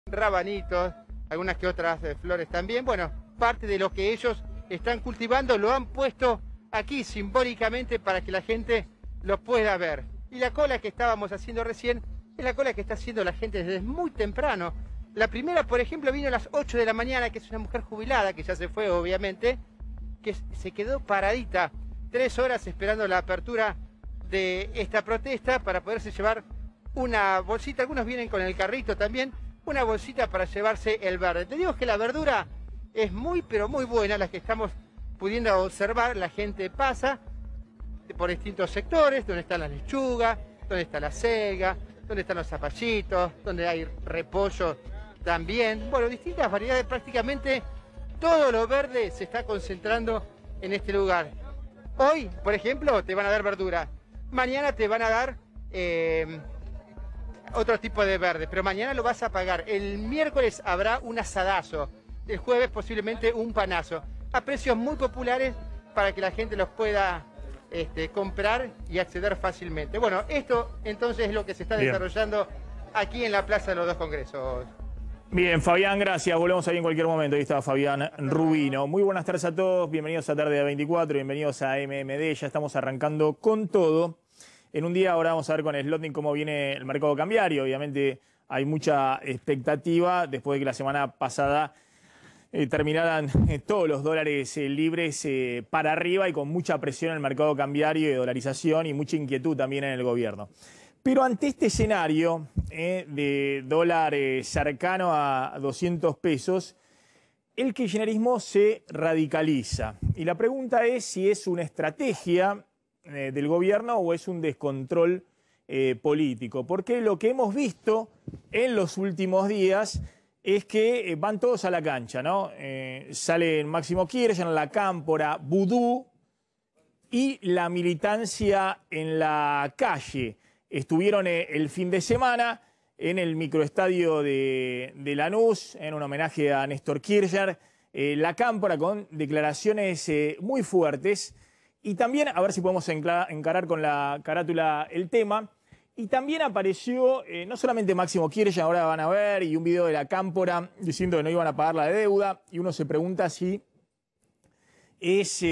rabanitos, algunas que otras flores también. Bueno, parte de lo que ellos están cultivando lo han puesto aquí simbólicamente para que la gente lo pueda ver. Y la cola que estábamos haciendo recién es la cola que está haciendo la gente desde muy temprano. La primera, por ejemplo, vino a las 8 de la mañana, que es una mujer jubilada, que ya se fue obviamente, que se quedó paradita 3 horas esperando la apertura de esta protesta para poderse llevar una bolsita. Algunos vienen con el carrito también, una bolsita para llevarse el verde. Te digo que la verdura es muy, pero muy buena, la que estamos pudiendo observar. La gente pasa por distintos sectores, donde está la lechuga, donde está la selga, donde están los zapallitos, donde hay repollo también. Bueno, distintas variedades, prácticamente todo lo verde se está concentrando en este lugar. Hoy, por ejemplo, te van a dar verdura. Mañana te van a dar otro tipo de verde, pero mañana lo vas a pagar. El miércoles habrá un asadazo. El jueves posiblemente un panazo. A precios muy populares para que la gente los pueda comprar y acceder fácilmente. Bueno, esto entonces es lo que se está desarrollando aquí en la Plaza de los Dos Congresos. Bien, Fabián, gracias. Volvemos ahí en cualquier momento. Ahí está Fabián Rubino. Muy buenas tardes a todos. Bienvenidos a Tarde de 24. Bienvenidos a MMD. Ya estamos arrancando con todo. En un día ahora vamos a ver con Slotnick cómo viene el mercado cambiario. Obviamente hay mucha expectativa después de que la semana pasada terminaran todos los dólares libres para arriba y con mucha presión en el mercado cambiario y dolarización y mucha inquietud también en el gobierno. Pero ante este escenario de dólar cercano a 200 pesos, el kirchnerismo se radicaliza. Y la pregunta es si es una estrategia del gobierno o es un descontrol político. Porque lo que hemos visto en los últimos días es que van todos a la cancha, ¿no? Sale Máximo Kirchner, la Cámpora, Vudú y la militancia en la calle. Estuvieron el fin de semana en el microestadio de Lanús, en un homenaje a Néstor Kirchner, la Cámpora con declaraciones muy fuertes. Y también, a ver si podemos encarar con la carátula el tema, y también apareció no solamente Máximo Kirchner, ahora van a ver, y un video de la Cámpora diciendo que no iban a pagar la deuda, y uno se pregunta si es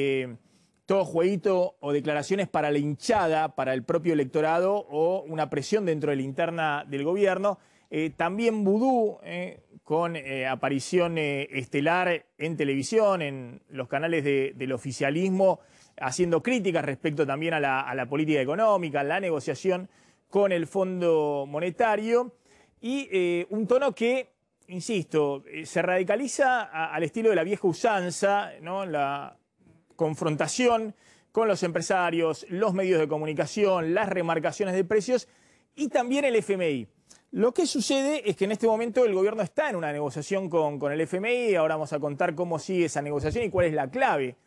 todo jueguito o declaraciones para la hinchada, para el propio electorado, o una presión dentro de la interna del gobierno. También Vudú, con aparición estelar en televisión, en los canales del oficialismo, haciendo críticas respecto también a la política económica, la negociación con el Fondo Monetario, y un tono que, insisto, se radicaliza al estilo de la vieja usanza, ¿no? La confrontación con los empresarios, los medios de comunicación, las remarcaciones de precios y también el FMI. Lo que sucede es que en este momento el gobierno está en una negociación con el FMI. Ahora vamos a contar cómo sigue esa negociación y cuál es la clave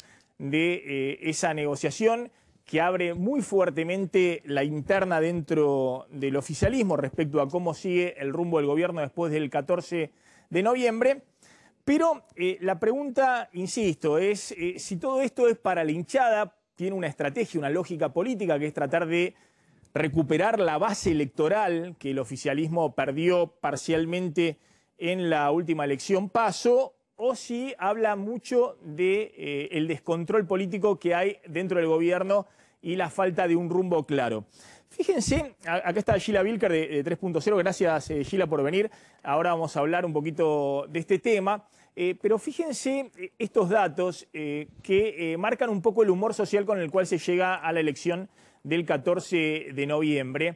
de esa negociación que abre muy fuertemente la interna dentro del oficialismo respecto a cómo sigue el rumbo del gobierno después del 14 de noviembre. Pero la pregunta, insisto, es si todo esto es para la hinchada, tiene una estrategia, una lógica política que es tratar de recuperar la base electoral que el oficialismo perdió parcialmente en la última elección PASO, o si habla mucho de el descontrol político que hay dentro del gobierno y la falta de un rumbo claro. Fíjense, acá está Gila Vilker de 3.0, gracias Gila por venir. Ahora vamos a hablar un poquito de este tema, pero fíjense estos datos que marcan un poco el humor social con el cual se llega a la elección del 14 de noviembre,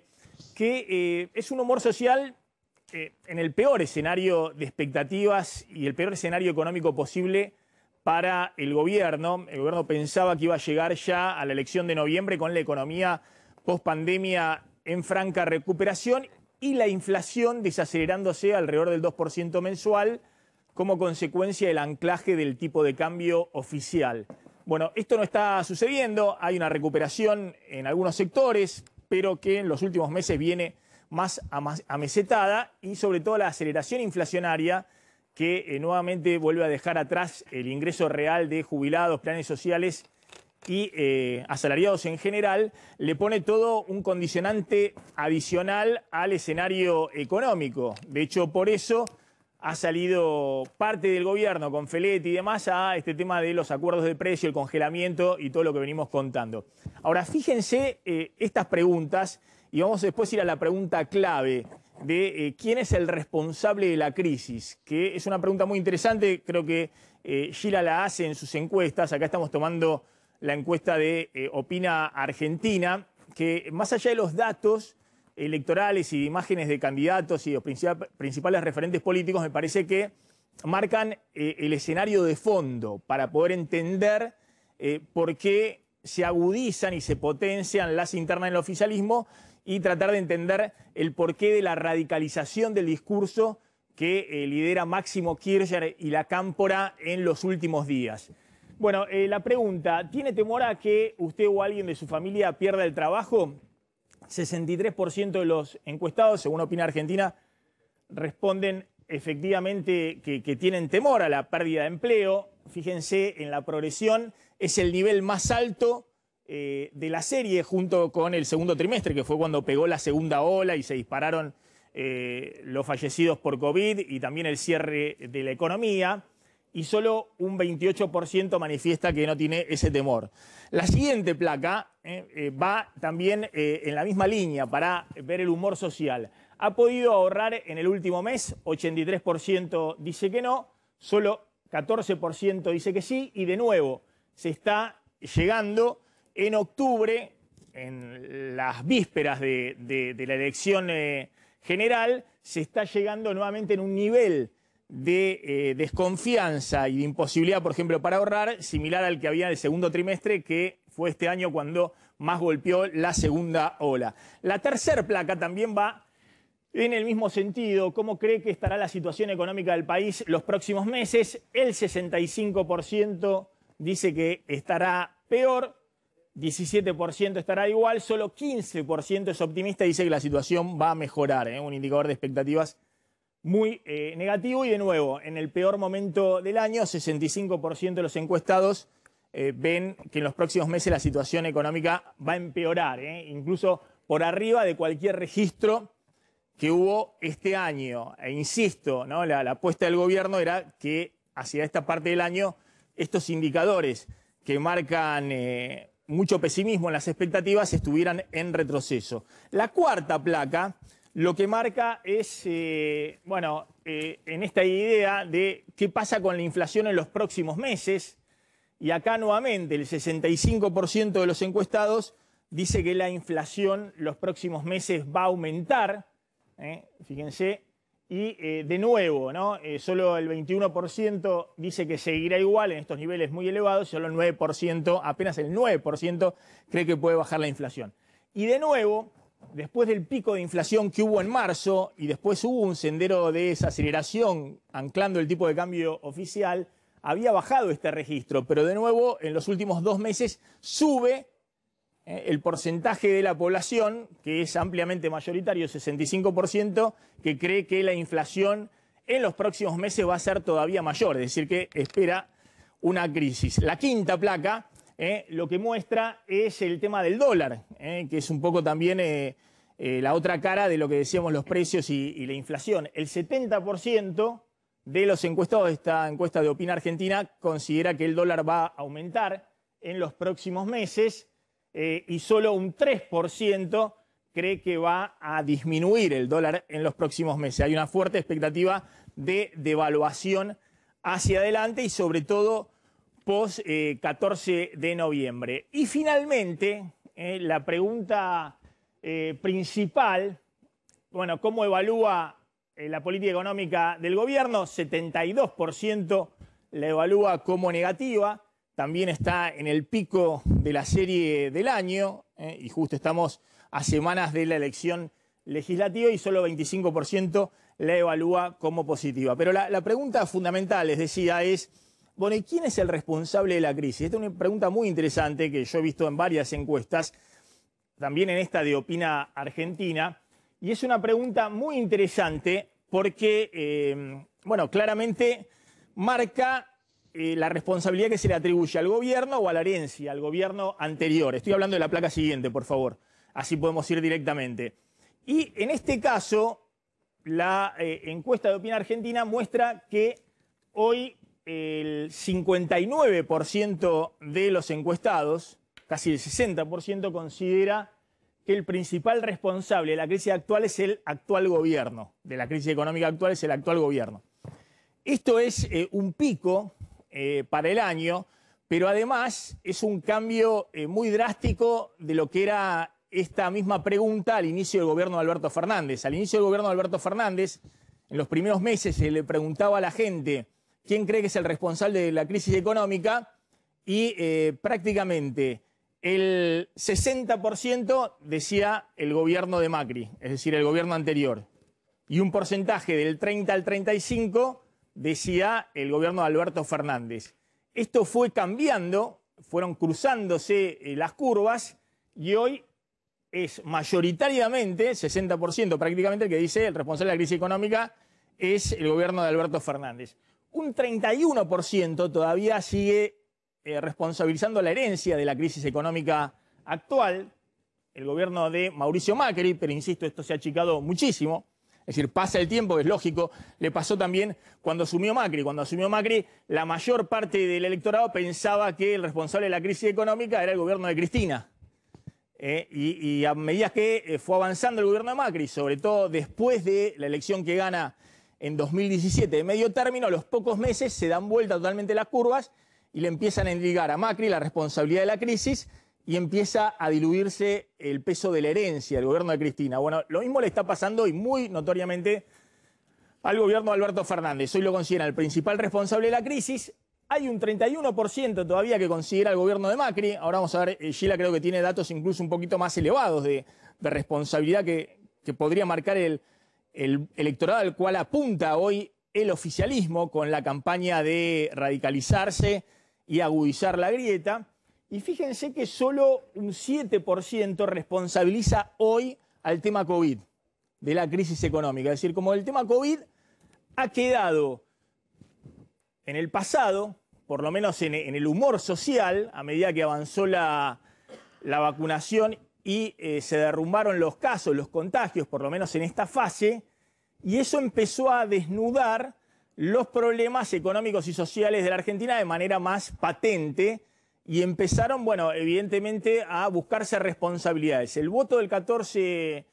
que es un humor social en el peor escenario de expectativas y el peor escenario económico posible para el gobierno. El gobierno pensaba que iba a llegar ya a la elección de noviembre con la economía post-pandemia en franca recuperación y la inflación desacelerándose alrededor del 2% mensual como consecuencia del anclaje del tipo de cambio oficial. Bueno, esto no está sucediendo, hay una recuperación en algunos sectores, pero que en los últimos meses viene más amesetada, y sobre todo la aceleración inflacionaria que nuevamente vuelve a dejar atrás el ingreso real de jubilados, planes sociales y asalariados en general, le pone todo un condicionante adicional al escenario económico. De hecho, por eso ha salido parte del gobierno con Feletti y demás a este tema de los acuerdos de precio, el congelamiento y todo lo que venimos contando. Ahora, fíjense estas preguntas y vamos después a ir a la pregunta clave de quién es el responsable de la crisis, que es una pregunta muy interesante, creo que Gila la hace en sus encuestas. Acá estamos tomando la encuesta de Opina Argentina, que más allá de los datos electorales y imágenes de candidatos y los principales referentes políticos, me parece que marcan el escenario de fondo para poder entender por qué se agudizan y se potencian las internas del oficialismo y tratar de entender el porqué de la radicalización del discurso que lidera Máximo Kirchner y la Cámpora en los últimos días. Bueno, la pregunta, ¿tiene temor a que usted o alguien de su familia pierda el trabajo? 63% de los encuestados, según Opina Argentina, responden efectivamente que tienen temor a la pérdida de empleo. Fíjense en la progresión, es el nivel más alto de la serie junto con el segundo trimestre, que fue cuando pegó la segunda ola y se dispararon los fallecidos por COVID y también el cierre de la economía. Y solo un 28% manifiesta que no tiene ese temor. La siguiente placa va también en la misma línea para ver el humor social. ¿Ha podido ahorrar en el último mes? 83% dice que no, solo 14% dice que sí, y de nuevo se está llegando en octubre, en las vísperas de la elección general, se está llegando nuevamente en un nivel de desconfianza y de imposibilidad, por ejemplo, para ahorrar, similar al que había en el segundo trimestre, que fue este año cuando más golpeó la segunda ola. La tercera placa también va en el mismo sentido. ¿Cómo cree que estará la situación económica del país los próximos meses? El 65% dice que estará peor, 17% estará igual, solo 15% es optimista y dice que la situación va a mejorar, un indicador de expectativas muy negativo. Y de nuevo, en el peor momento del año, 65% de los encuestados ven que en los próximos meses la situación económica va a empeorar, incluso por arriba de cualquier registro que hubo este año. E insisto, ¿no? La apuesta del gobierno era que hacia esta parte del año estos indicadores que marcan mucho pesimismo en las expectativas estuvieran en retroceso. La cuarta placa lo que marca es, en esta idea de qué pasa con la inflación en los próximos meses. Y acá nuevamente el 65% de los encuestados dice que la inflación los próximos meses va a aumentar, fíjense, y de nuevo, ¿no? Solo el 21% dice que seguirá igual en estos niveles muy elevados, solo el 9%, apenas el 9% cree que puede bajar la inflación. Y de nuevo, después del pico de inflación que hubo en marzo y después hubo un sendero de desaceleración anclando el tipo de cambio oficial, había bajado este registro, pero de nuevo en los últimos 2 meses sube el porcentaje de la población, que es ampliamente mayoritario, 65%, que cree que la inflación en los próximos meses va a ser todavía mayor, es decir, que espera una crisis. La quinta placa lo que muestra es el tema del dólar, que es un poco también la otra cara de lo que decíamos los precios y la inflación. El 70% de los encuestados de esta encuesta de Opina Argentina considera que el dólar va a aumentar en los próximos meses y solo un 3% cree que va a disminuir el dólar en los próximos meses. Hay una fuerte expectativa de devaluación hacia adelante y sobre todo post 14 de noviembre. Y finalmente, la pregunta principal, bueno, ¿cómo evalúa la política económica del gobierno? 72% la evalúa como negativa, también está en el pico de la serie del año, y justo estamos a semanas de la elección legislativa y solo 25% la evalúa como positiva. Pero la pregunta fundamental, les decía, es, bueno, ¿y quién es el responsable de la crisis? Esta es una pregunta muy interesante que yo he visto en varias encuestas, también en esta de Opina Argentina, y es una pregunta muy interesante porque, claramente marca la responsabilidad que se le atribuye al gobierno o a la herencia, al gobierno anterior. Estoy hablando de la placa siguiente, por favor. Así podemos ir directamente. Y en este caso, la encuesta de Opinión Argentina muestra que hoy el 59% de los encuestados, casi el 60%, considera que el principal responsable de la crisis actual es el actual gobierno, de la crisis económica actual es el actual gobierno. Esto es un pico para el año, pero además es un cambio muy drástico de lo que era esta misma pregunta al inicio del gobierno de Alberto Fernández. Al inicio del gobierno de Alberto Fernández, en los primeros meses se le preguntaba a la gente quién cree que es el responsable de la crisis económica y prácticamente el 60% decía el gobierno de Macri, es decir, el gobierno anterior. Y un porcentaje del 30 al 35% decía el gobierno de Alberto Fernández. Esto fue cambiando, fueron cruzándose las curvas y hoy es mayoritariamente, 60% prácticamente, el que dice el responsable de la crisis económica es el gobierno de Alberto Fernández. Un 31% todavía sigue responsabilizando la herencia de la crisis económica actual, el gobierno de Mauricio Macri, pero insisto, esto se ha achicado muchísimo. Es decir, pasa el tiempo, es lógico, le pasó también cuando asumió Macri. Cuando asumió Macri, la mayor parte del electorado pensaba que el responsable de la crisis económica era el gobierno de Cristina. Y a medida que fue avanzando el gobierno de Macri, sobre todo después de la elección que gana en 2017 de medio término, a los pocos meses se dan vuelta totalmente las curvas y le empiezan a indicar a Macri la responsabilidad de la crisis y empieza a diluirse el peso de la herencia del gobierno de Cristina. Bueno, lo mismo le está pasando y muy notoriamente al gobierno de Alberto Fernández. Hoy lo consideran el principal responsable de la crisis. Hay un 31% todavía que considera el gobierno de Macri. Ahora vamos a ver, Sheila creo que tiene datos incluso un poquito más elevados de responsabilidad que podría marcar el electorado al cual apunta hoy el oficialismo con la campaña de radicalizarse y agudizar la grieta. Y fíjense que solo un 7% responsabiliza hoy al tema COVID, de la crisis económica. Es decir, como el tema COVID ha quedado en el pasado, por lo menos en el humor social, a medida que avanzó la vacunación y se derrumbaron los casos, los contagios, por lo menos en esta fase, y eso empezó a desnudar los problemas económicos y sociales de la Argentina de manera más patente y empezaron, bueno, evidentemente a buscarse responsabilidades. El voto del 12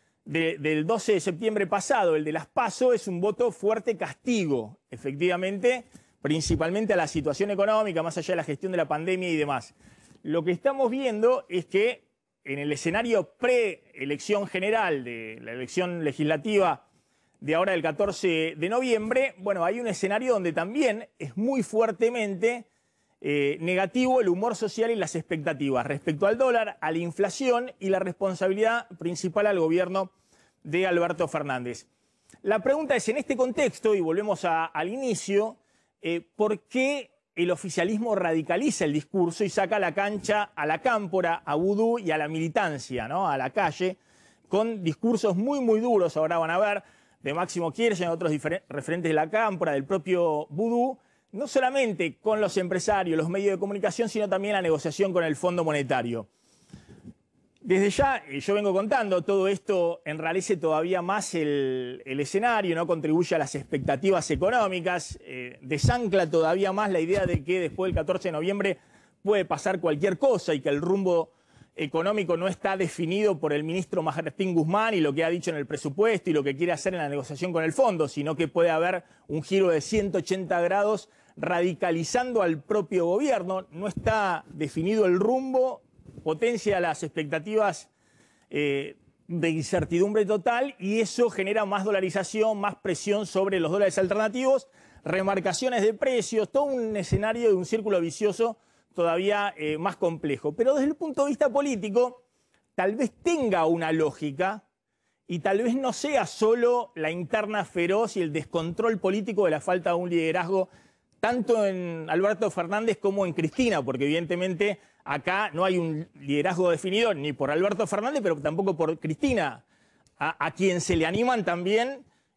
de septiembre pasado, el de las PASO, es un voto fuerte castigo, efectivamente, principalmente a la situación económica, más allá de la gestión de la pandemia y demás. Lo que estamos viendo es que en el escenario preelección general de la elección legislativa de ahora del 14 de noviembre, bueno, hay un escenario donde también es muy fuertemente negativo el humor social y las expectativas respecto al dólar, a la inflación y la responsabilidad principal al gobierno de Alberto Fernández. La pregunta es, en este contexto, y volvemos al inicio, ¿por qué el oficialismo radicaliza el discurso y saca a la cancha a la cámpora, a Vudú y a la militancia, ¿no? A la calle, con discursos muy, muy duros, ahora van a ver, de Máximo Kirchner, otros referentes de la cámpora, del propio Vudú, no solamente con los empresarios, los medios de comunicación, sino también la negociación con el Fondo Monetario. Desde ya, yo vengo contando, todo esto enrarece todavía más el escenario, ¿no? Contribuye a las expectativas económicas, desancla todavía más la idea de que después del 14 de noviembre puede pasar cualquier cosa y que el rumbo económico no está definido por el ministro Martín Guzmán y lo que ha dicho en el presupuesto y lo que quiere hacer en la negociación con el fondo, sino que puede haber un giro de 180 grados radicalizando al propio gobierno. No está definido el rumbo, potencia las expectativas de incertidumbre total y eso genera más dolarización, más presión sobre los dólares alternativos, remarcaciones de precios, todo un escenario de un círculo vicioso todavía más complejo. Pero desde el punto de vista político, tal vez tenga una lógica y tal vez no sea solo la interna feroz y el descontrol político de la falta de un liderazgo tanto en Alberto Fernández como en Cristina, porque evidentemente acá no hay un liderazgo definido ni por Alberto Fernández, pero tampoco por Cristina, a quien se le animan también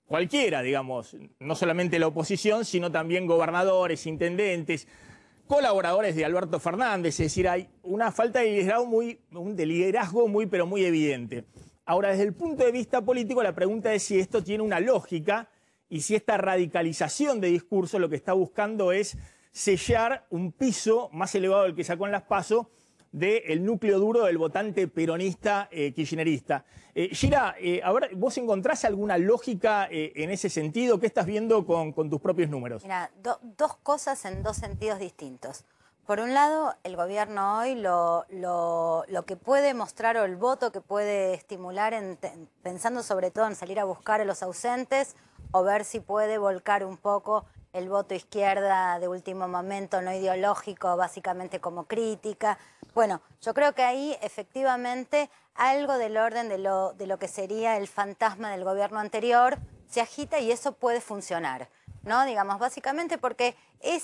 cualquiera, digamos, no solamente la oposición, sino también gobernadores, intendentes, colaboradores de Alberto Fernández. Es decir, hay una falta de liderazgo muy, pero muy evidente. Ahora, desde el punto de vista político, la pregunta es si esto tiene una lógica y si esta radicalización de discurso lo que está buscando es sellar un piso más elevado del que sacó en las PASO del núcleo duro del votante peronista kirchnerista. Gira, a ver, ¿vos encontrás alguna lógica en ese sentido? ¿Qué estás viendo con tus propios números? Mira, dos cosas en dos sentidos distintos. Por un lado, el gobierno hoy lo que puede mostrar o el voto que puede estimular, pensando sobre todo en salir a buscar a los ausentes o ver si puede volcar un poco el voto izquierda de último momento, no ideológico, básicamente como crítica. Bueno, yo creo que ahí efectivamente algo del orden de lo que sería el fantasma del gobierno anterior se agita y eso puede funcionar, ¿no? Digamos, básicamente porque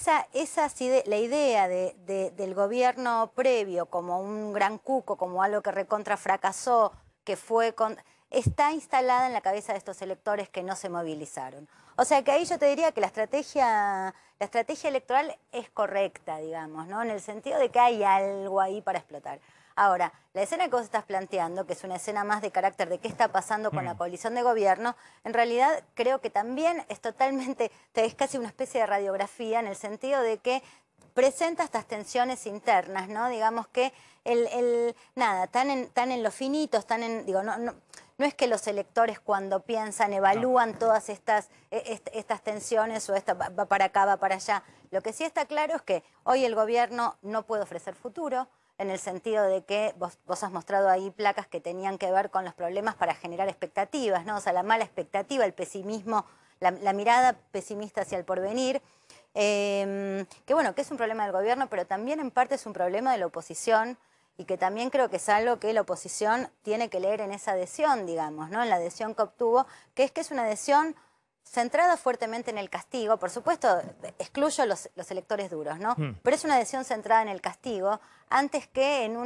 la idea del gobierno previo como un gran cuco, como algo que recontra fracasó, que fue está instalada en la cabeza de estos electores que no se movilizaron. O sea que ahí yo te diría que la estrategia electoral es correcta, digamos, ¿no? En el sentido de que hay algo ahí para explotar. Ahora, la escena que vos estás planteando, que es una escena más de carácter de qué está pasando con la coalición de gobierno, en realidad creo que también es es casi una especie de radiografía en el sentido de que presenta estas tensiones internas, ¿no? Digamos que nada, tan en lo finito, no es que los electores cuando piensan, evalúan todas estas tensiones o va para acá, va para allá. Lo que sí está claro es que hoy el gobierno no puede ofrecer futuro, en el sentido de que vos has mostrado ahí placas que tenían que ver con los problemas para generar expectativas, ¿no? O sea, la mala expectativa, el pesimismo, la mirada pesimista hacia el porvenir. Que bueno, que es un problema del gobierno, pero también en parte es un problema de la oposición y que también creo que es algo que la oposición tiene que leer en esa adhesión, digamos, ¿no? En la adhesión que obtuvo, que es una adhesión centrada fuertemente en el castigo. Por supuesto, excluyo los electores duros, ¿no? Pero es una adhesión centrada en el castigo antes que en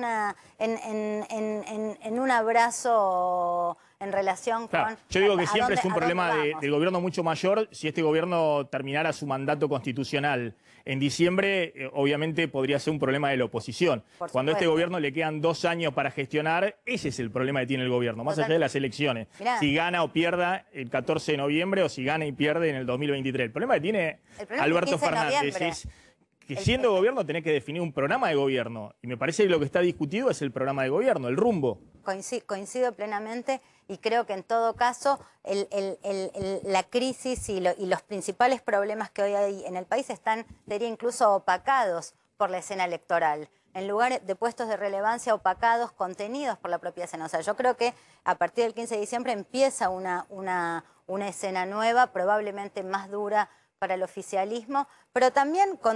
un abrazo en relación con... Yo digo que siempre es un problema del gobierno mucho mayor. Si este gobierno terminara su mandato constitucional en diciembre, obviamente podría ser un problema de la oposición. Cuando a este gobierno le quedan 2 años para gestionar, ese es el problema que tiene el gobierno, más allá de las elecciones. Mirá, si gana o pierda el 14 de noviembre o si gana y pierde en el 2023. El problema que tiene Alberto Fernández es que siendo gobierno tenés que definir un programa de gobierno. Y me parece que lo que está discutido es el programa de gobierno, el rumbo. Coincido plenamente y creo que en todo caso la crisis y los principales problemas que hoy hay en el país están, diría, incluso opacados por la escena electoral. En lugar de puestos de relevancia opacados, contenidos por la propia escena. O sea, yo creo que a partir del 15 de diciembre empieza una escena nueva, probablemente más dura para el oficialismo, pero también con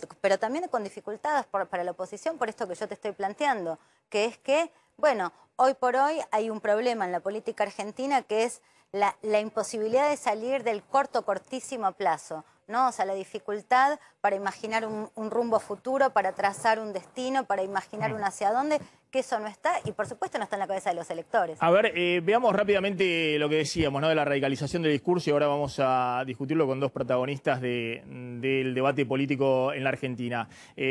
dificultades para la oposición, por esto que yo te estoy planteando, que es que, bueno, hoy por hoy hay un problema en la política argentina que es la imposibilidad de salir del cortísimo plazo, ¿no? O sea, la dificultad para imaginar un rumbo futuro, para trazar un destino, para imaginar un hacia dónde, que eso no está y por supuesto no está en la cabeza de los electores. A ver, veamos rápidamente lo que decíamos, ¿no? De la radicalización del discurso y ahora vamos a discutirlo con 2 protagonistas del debate político en la Argentina.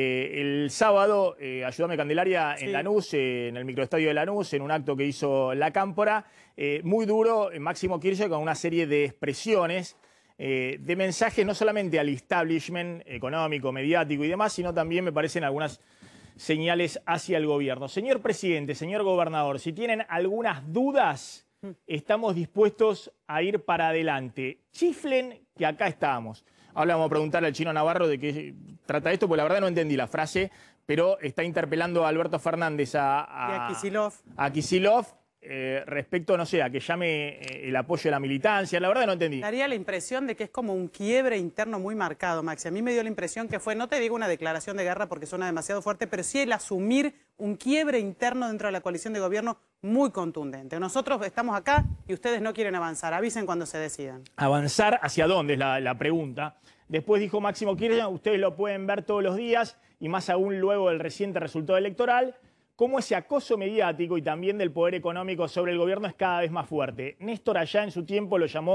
El sábado, ayúdame Candelaria, en Lanús, en el microestadio de Lanús, en un acto que hizo La Cámpora, muy duro, Máximo Kirchner con una serie de expresiones, de mensajes no solamente al establishment económico, mediático y demás, sino también me parecen algunas señales hacia el gobierno. Señor presidente, señor gobernador, si tienen algunas dudas, estamos dispuestos a ir para adelante. Chiflen que acá estamos. Ahora vamos a preguntarle al Chino Navarro de qué trata esto, porque la verdad no entendí la frase, pero está interpelando a Alberto Fernández a Kicillof. Respecto, no sé, a que llame el apoyo de la militancia, la verdad no entendí. Daría la impresión de que es como un quiebre interno muy marcado, Maxi. A mí me dio la impresión que fue, no te digo una declaración de guerra porque suena demasiado fuerte, pero sí el asumir un quiebre interno dentro de la coalición de gobierno muy contundente. Nosotros estamos acá y ustedes no quieren avanzar, avisen cuando se decidan. ¿Avanzar hacia dónde es la pregunta? Después dijo Máximo Kirchner, ustedes lo pueden ver todos los días y más aún luego del reciente resultado electoral, cómo ese acoso mediático y también del poder económico sobre el gobierno es cada vez más fuerte. Néstor allá en su tiempo lo llamó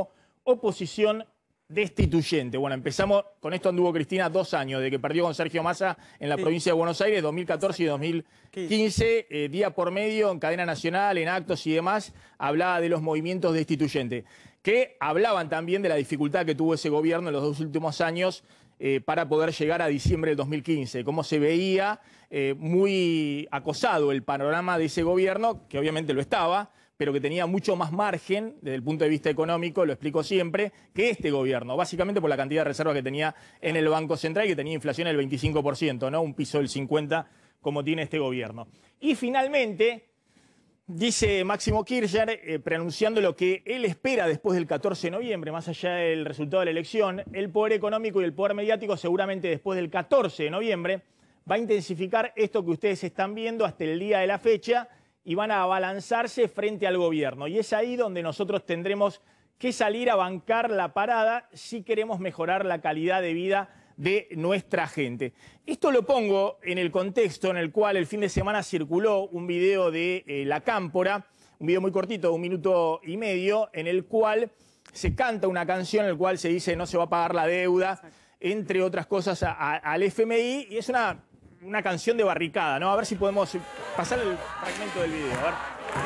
oposición destituyente. Bueno, empezamos, con esto anduvo Cristina 2 años, de que perdió con Sergio Massa en la provincia de Buenos Aires, 2014 y 2015, día por medio, en cadena nacional, en actos y demás, hablaba de los movimientos destituyentes, que hablaban también de la dificultad que tuvo ese gobierno en los 2 últimos años para poder llegar a diciembre del 2015, cómo se veía muy acosado el panorama de ese gobierno, que obviamente lo estaba, pero que tenía mucho más margen desde el punto de vista económico, lo explico siempre, que este gobierno, básicamente por la cantidad de reservas que tenía en el Banco Central y que tenía inflación del 25%, ¿no? Un piso del 50% como tiene este gobierno. Y finalmente, dice Máximo Kirchner, preanunciando lo que él espera después del 14 de noviembre, más allá del resultado de la elección, el poder económico y el poder mediático seguramente después del 14 de noviembre va a intensificar esto que ustedes están viendo hasta el día de la fecha, y van a abalanzarse frente al gobierno. Y es ahí donde nosotros tendremos que salir a bancar la parada si queremos mejorar la calidad de vida de nuestra gente. Esto lo pongo en el contexto en el cual el fin de semana circuló un video de La Cámpora, un video muy cortito, de 1 minuto y medio, en el cual se canta una canción en la cual se dice no se va a pagar la deuda, entre otras cosas, al FMI, y es una canción de barricada, ¿no? A ver si podemos pasar el fragmento del video. A ver.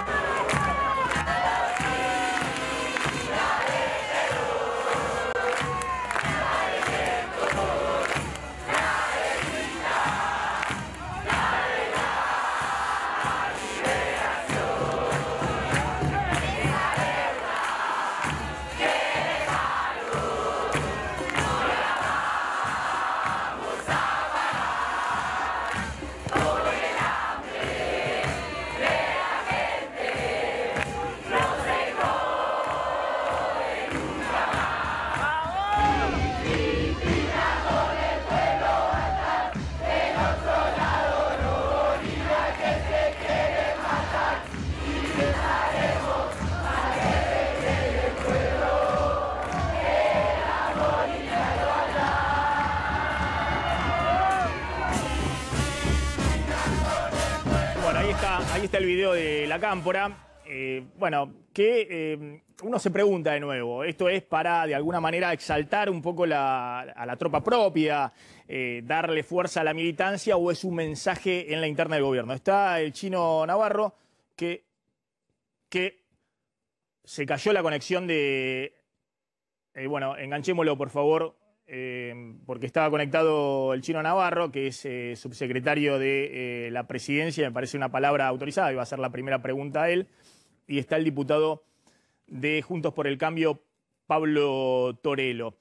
Ahí está el video de La Cámpora. Bueno, que uno se pregunta de nuevo, ¿esto es para de alguna manera exaltar un poco a la tropa propia, darle fuerza a la militancia, o es un mensaje en la interna del gobierno? Está el Chino Navarro, que se cayó la conexión de... bueno, enganchémoslo por favor, porque estaba conectado el Chino Navarro, que es subsecretario de la presidencia, me parece una palabra autorizada, iba a ser la primera pregunta a él, y está el diputado de Juntos por el Cambio, Pablo Torello.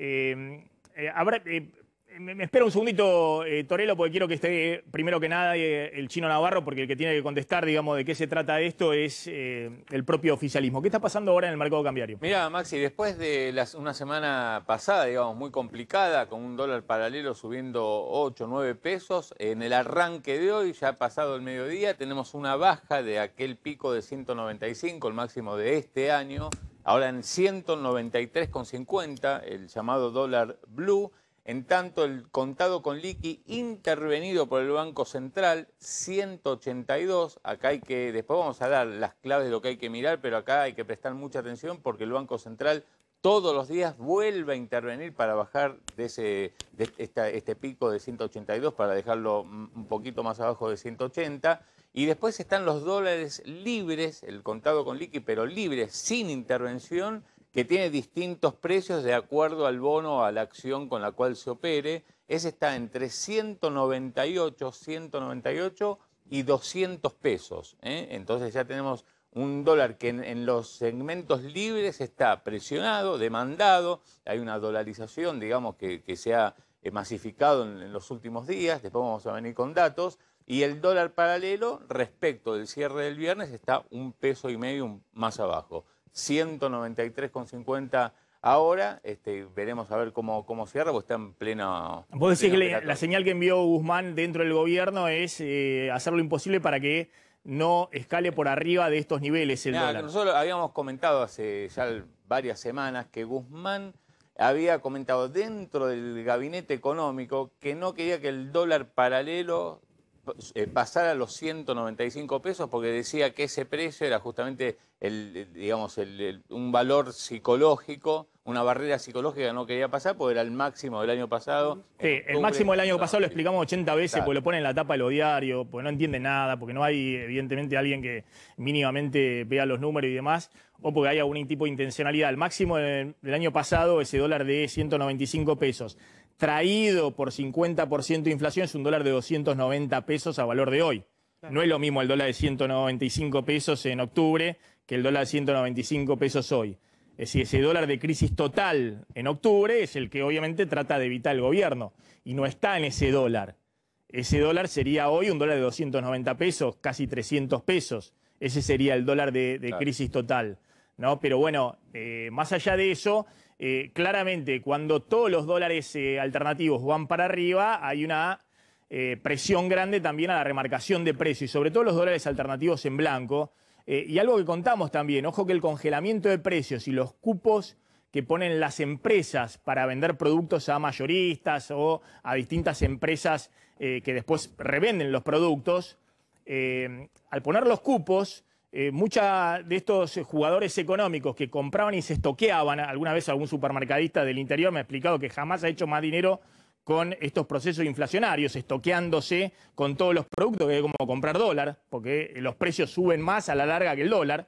Me espera un segundito, Torello, porque quiero que esté primero que nada el Chino Navarro, porque el que tiene que contestar, digamos, de qué se trata esto es el propio oficialismo. ¿Qué está pasando ahora en el mercado cambiario? Mira, Maxi, después de una semana pasada, digamos, muy complicada, con un dólar paralelo subiendo 8 o 9 pesos, en el arranque de hoy, ya ha pasado el mediodía, tenemos una baja de aquel pico de 195, el máximo de este año, ahora en 193,50, el llamado dólar blue. En tanto, el contado con liqui intervenido por el Banco Central, 182. Acá hay que, después vamos a dar las claves de lo que hay que mirar, pero acá hay que prestar mucha atención porque el Banco Central todos los días vuelve a intervenir para bajar de este pico de 182, para dejarlo un poquito más abajo de 180. Y después están los dólares libres, el contado con liqui, pero libres, sin intervención, que tiene distintos precios de acuerdo al bono o a la acción con la cual se opere. Ese está entre 198 y 200 pesos. Entonces ya tenemos un dólar que en los segmentos libres está presionado, demandado. Hay una dolarización, digamos, que se ha masificado en los últimos días. Después vamos a venir con datos. Y el dólar paralelo, respecto del cierre del viernes, está 1,5 pesos más abajo. 193,50 ahora, veremos a ver cómo cierra, porque está en plena... Vos decís que la señal que envió Guzmán dentro del gobierno es hacer lo imposible para que no escale por arriba de estos niveles el dólar. Nosotros habíamos comentado hace ya varias semanas que Guzmán había comentado dentro del gabinete económico que no quería que el dólar paralelo pasar a los 195 pesos porque decía que ese precio era justamente digamos, un valor psicológico, una barrera psicológica que no quería pasar porque era el máximo del año pasado. Sí, el máximo del año pasado lo explicamos 80 veces, Claro. porque lo ponen en la tapa de los diarios, porque no entienden nada, porque no hay evidentemente alguien que mínimamente vea los números y demás, o porque hay algún tipo de intencionalidad. El máximo del año pasado, ese dólar de 195 pesos, traído por 50% de inflación, es un dólar de 290 pesos a valor de hoy. No es lo mismo el dólar de 195 pesos en octubre que el dólar de 195 pesos hoy. Es decir, ese dólar de crisis total en octubre es el que obviamente trata de evitar el gobierno y no está en ese dólar. Ese dólar sería hoy un dólar de 290 pesos, casi 300 pesos. Ese sería el dólar de Claro. crisis total, ¿no? Pero bueno, más allá de eso, claramente cuando todos los dólares alternativos van para arriba, hay una presión grande también a la remarcación de precios, y sobre todo los dólares alternativos en blanco. Y algo que contamos también, ojo que el congelamiento de precios y los cupos que ponen las empresas para vender productos a mayoristas o a distintas empresas que después revenden los productos, al poner los cupos, muchos de estos jugadores económicos que compraban y se estoqueaban, alguna vez algún supermercadista del interior me ha explicado que jamás ha hecho más dinero con estos procesos inflacionarios, estoqueándose con todos los productos, que es como comprar dólar, porque los precios suben más a la larga que el dólar.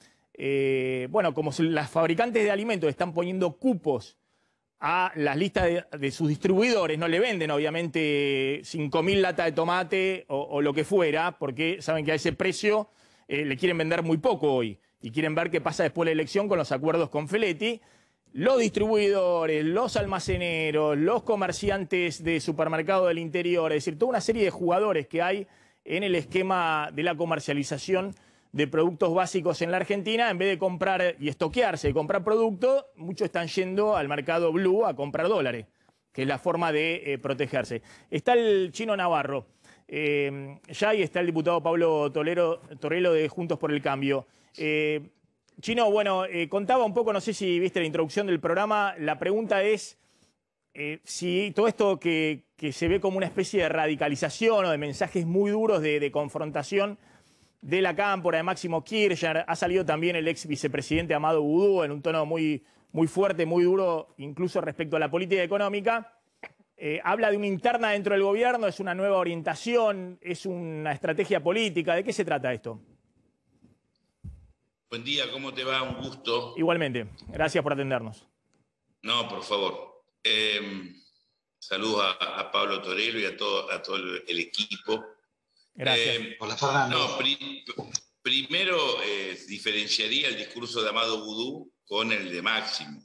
Bueno, como las fabricantes de alimentos están poniendo cupos a las listas de sus distribuidores, no le venden obviamente 5.000 latas de tomate o lo que fuera, porque saben que a ese precio le quieren vender muy poco hoy y quieren ver qué pasa después de la elección con los acuerdos con Feletti. Los distribuidores, los almaceneros, los comerciantes de supermercado del interior, es decir, toda una serie de jugadores que hay en el esquema de la comercialización de productos básicos en la Argentina, en vez de comprar y estoquearse, de comprar productos, muchos están yendo al mercado blue a comprar dólares, que es la forma de protegerse. Está el Chino Navarro, ya ahí está el diputado Pablo Torello de Juntos por el Cambio. Chino, bueno, contaba un poco, no sé si viste la introducción del programa, la pregunta es si todo esto que se ve como una especie de radicalización o de mensajes muy duros de confrontación de la cámpora de Máximo Kirchner, ha salido también el ex vicepresidente Amado Boudou en un tono muy, muy fuerte, muy duro, incluso respecto a la política económica. Habla de una interna dentro del gobierno, es una nueva orientación, es una estrategia política. ¿De qué se trata esto? Buen día, ¿cómo te va? Un gusto. Igualmente, gracias por atendernos. No, por favor. Saludos a Pablo Torello y a todo el equipo. Gracias. Hola, Fernando. No, primero diferenciaría el discurso de Amado Boudou con el de Máximo.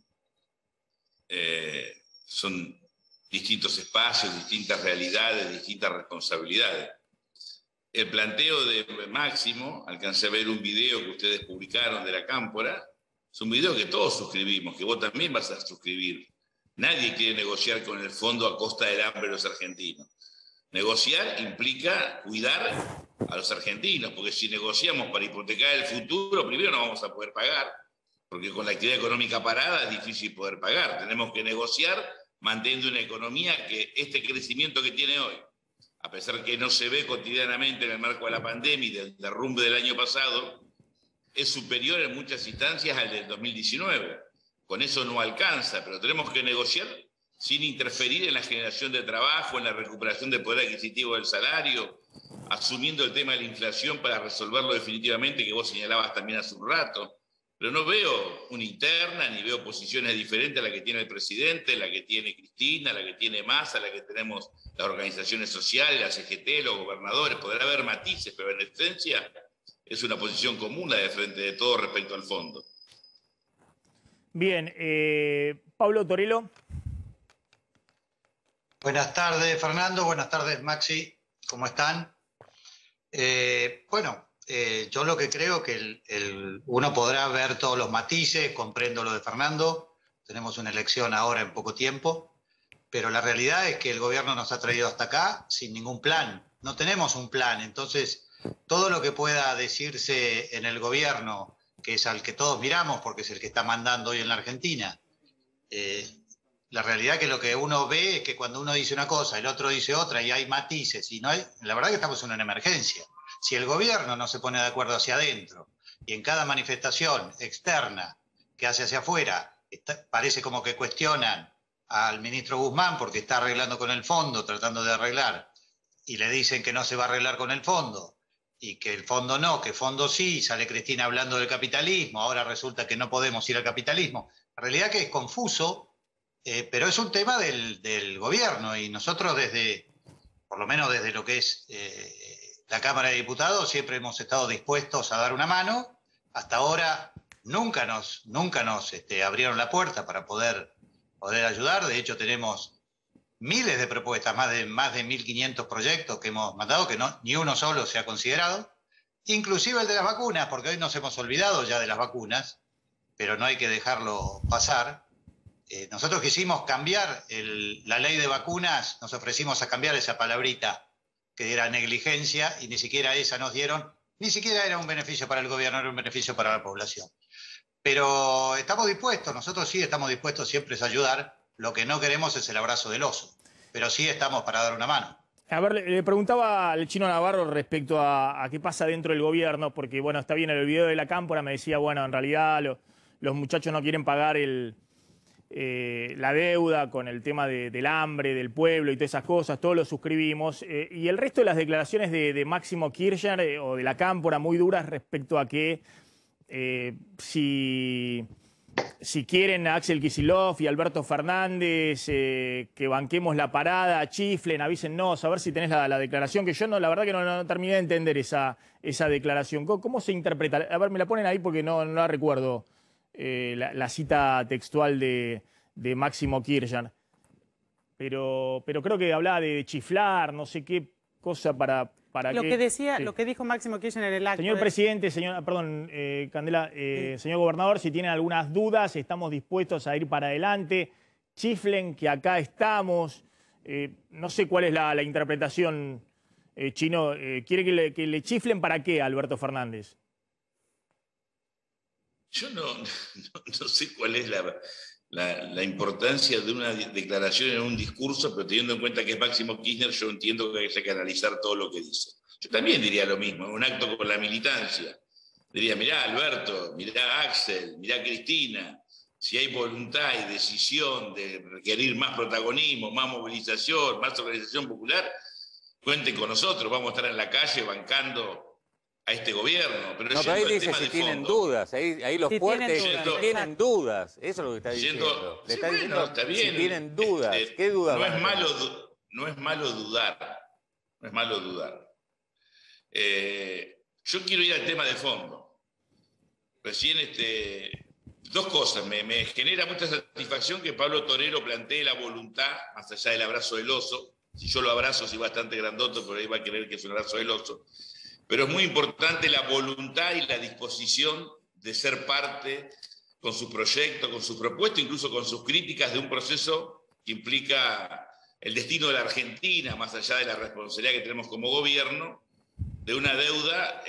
Son distintos espacios, distintas realidades, distintas responsabilidades. El planteo de Máximo, alcancé a ver un video que ustedes publicaron de la Cámpora, es un video que todos suscribimos, que vos también vas a suscribir. Nadie quiere negociar con el fondo a costa del hambre de los argentinos. Negociar implica cuidar a los argentinos, porque si negociamos para hipotecar el futuro, primero no vamos a poder pagar, porque con la actividad económica parada es difícil poder pagar. Tenemos que negociar manteniendo una economía que este crecimiento que tiene hoy, a pesar que no se ve cotidianamente en el marco de la pandemia y del derrumbe del año pasado, es superior en muchas instancias al del 2019. Con eso no alcanza, pero tenemos que negociar sin interferir en la generación de trabajo, en la recuperación del poder adquisitivo del salario, asumiendo el tema de la inflación para resolverlo definitivamente, que vos señalabas también hace un rato. Pero no veo una interna, ni veo posiciones diferentes a la que tiene el presidente, la que tiene Cristina, la que tiene Massa, la que tenemos las organizaciones sociales, la CGT, los gobernadores. Podrá haber matices, pero en esencia es una posición común la de Frente de Todos respecto al fondo. Bien, Pablo Torello. Buenas tardes, Fernando. Buenas tardes, Maxi. ¿Cómo están? Yo lo que creo que uno podrá ver todos los matices, comprendo lo de Fernando, tenemos una elección ahora en poco tiempo, pero la realidad es que el gobierno nos ha traído hasta acá sin ningún plan. No tenemos un plan, entonces todo lo que pueda decirse en el gobierno, que es al que todos miramos porque es el que está mandando hoy en la Argentina, la realidad que lo que uno ve es que cuando uno dice una cosa, el otro dice otra y hay matices y no hay, la verdad que estamos en una emergencia. Si el gobierno no se pone de acuerdo hacia adentro y en cada manifestación externa que hace hacia afuera parece como que cuestionan al ministro Guzmán porque está arreglando con el fondo, tratando de arreglar, y le dicen que no se va a arreglar con el fondo, y que el fondo no, que fondo sí, sale Cristina hablando del capitalismo, ahora resulta que no podemos ir al capitalismo. La realidad que es confuso, pero es un tema del gobierno, y nosotros por lo menos desde lo que es la Cámara de Diputados, siempre hemos estado dispuestos a dar una mano. Hasta ahora nunca nos abrieron la puerta para poder ayudar. De hecho, tenemos miles de propuestas, más de 1.500 proyectos que hemos mandado, que ni uno solo se ha considerado, inclusive el de las vacunas, porque hoy nos hemos olvidado ya de las vacunas, pero no hay que dejarlo pasar. Nosotros quisimos cambiar la ley de vacunas, nos ofrecimos a cambiar esa palabrita que era negligencia, y ni siquiera esa nos dieron, ni siquiera era un beneficio para el gobierno, era un beneficio para la población. Pero estamos dispuestos, nosotros sí estamos dispuestos siempre a ayudar. Lo que no queremos es el abrazo del oso, pero sí estamos para dar una mano. A ver, le preguntaba al Chino Navarro respecto a qué pasa dentro del gobierno, porque bueno, está bien, en el video de la Cámpora me decía, bueno, en realidad los muchachos no quieren pagar la deuda con el tema del hambre, del pueblo y todas esas cosas, todos lo suscribimos. Y el resto de las declaraciones de Máximo Kirchner o de la Cámpora muy duras respecto a que si quieren a Axel Kicillof y Alberto Fernández, que banquemos la parada, chiflen, avísennos, a ver si tenés la declaración, que yo la verdad que no terminé de entender esa declaración. ¿Cómo se interpreta? A ver, me la ponen ahí porque no la recuerdo, la cita textual de Máximo Kirchner. Pero creo que hablaba de chiflar, no sé qué cosa para lo que... que decía, sí. Lo que dijo Máximo Kirchner en el acto. Señor presidente, Candela, señor gobernador, si tienen algunas dudas, estamos dispuestos a ir para adelante. Chiflen que acá estamos. No sé cuál es la interpretación, Chino. ¿Quiere que le chiflen para qué a Alberto Fernández? Yo no sé cuál es la importancia de una declaración en un discurso, pero teniendo en cuenta que es Máximo Kirchner, yo entiendo que hay que analizar todo lo que dice. Yo también diría lo mismo, en un acto con la militancia. Diría, mirá Alberto, mirá Axel, mirá Cristina, si hay voluntad y decisión de requerir más protagonismo, más movilización, más organización popular, cuenten con nosotros, vamos a estar en la calle bancando a este gobierno. Pero ahí dice si tienen dudas, ahí los fuertes tienen dudas, eso es lo que está diciendo. Le está diciendo está bien. Si tienen dudas, ¿qué dudas? No es malo dudar, no es malo dudar. Yo quiero ir al tema de fondo. Recién dos cosas, me genera mucha satisfacción que Pablo Torero plantee la voluntad, más allá del abrazo del oso. Si yo lo abrazo, sí bastante grandoto, pero ahí va a creer que es un abrazo del oso. Pero es muy importante la voluntad y la disposición de ser parte con su proyecto, con su propuesta, incluso con sus críticas de un proceso que implica el destino de la Argentina, más allá de la responsabilidad que tenemos como gobierno, de una deuda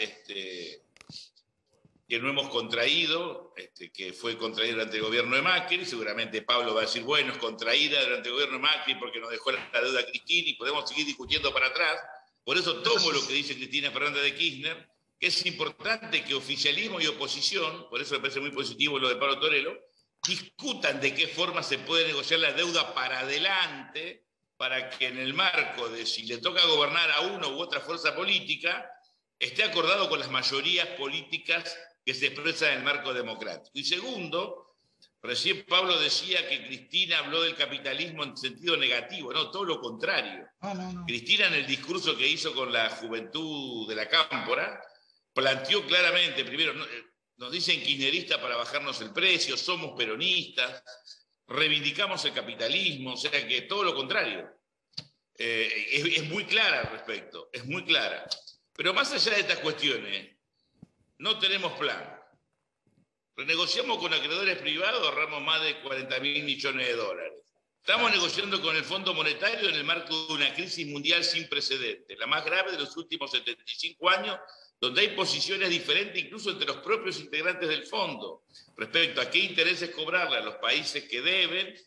que no hemos contraído, que fue contraída durante el gobierno de Macri. Seguramente Pablo va a decir, bueno, es contraída durante el gobierno de Macri porque nos dejó la deuda Cristina y podemos seguir discutiendo para atrás. Por eso tomo lo que dice Cristina Fernández de Kirchner, que es importante que oficialismo y oposición, por eso me parece muy positivo lo de Pablo Torero, discutan de qué forma se puede negociar la deuda para adelante, para que en el marco de si le toca gobernar a uno u otra fuerza política, esté acordado con las mayorías políticas que se expresan en el marco democrático. Y segundo, recién Pablo decía que Cristina habló del capitalismo en sentido negativo. No, todo lo contrario. No. Cristina, en el discurso que hizo con la juventud de la Cámpora, planteó claramente, primero, nos dicen kirchneristas para bajarnos el precio, somos peronistas, reivindicamos el capitalismo, o sea que todo lo contrario. Es muy clara al respecto, es muy clara. Pero más allá de estas cuestiones, no tenemos plan. Renegociamos con acreedores privados, ahorramos más de 40.000 millones de dólares. Estamos negociando con el Fondo Monetario en el marco de una crisis mundial sin precedentes, la más grave de los últimos 75 años, donde hay posiciones diferentes incluso entre los propios integrantes del fondo respecto a qué intereses cobrarle a los países que deben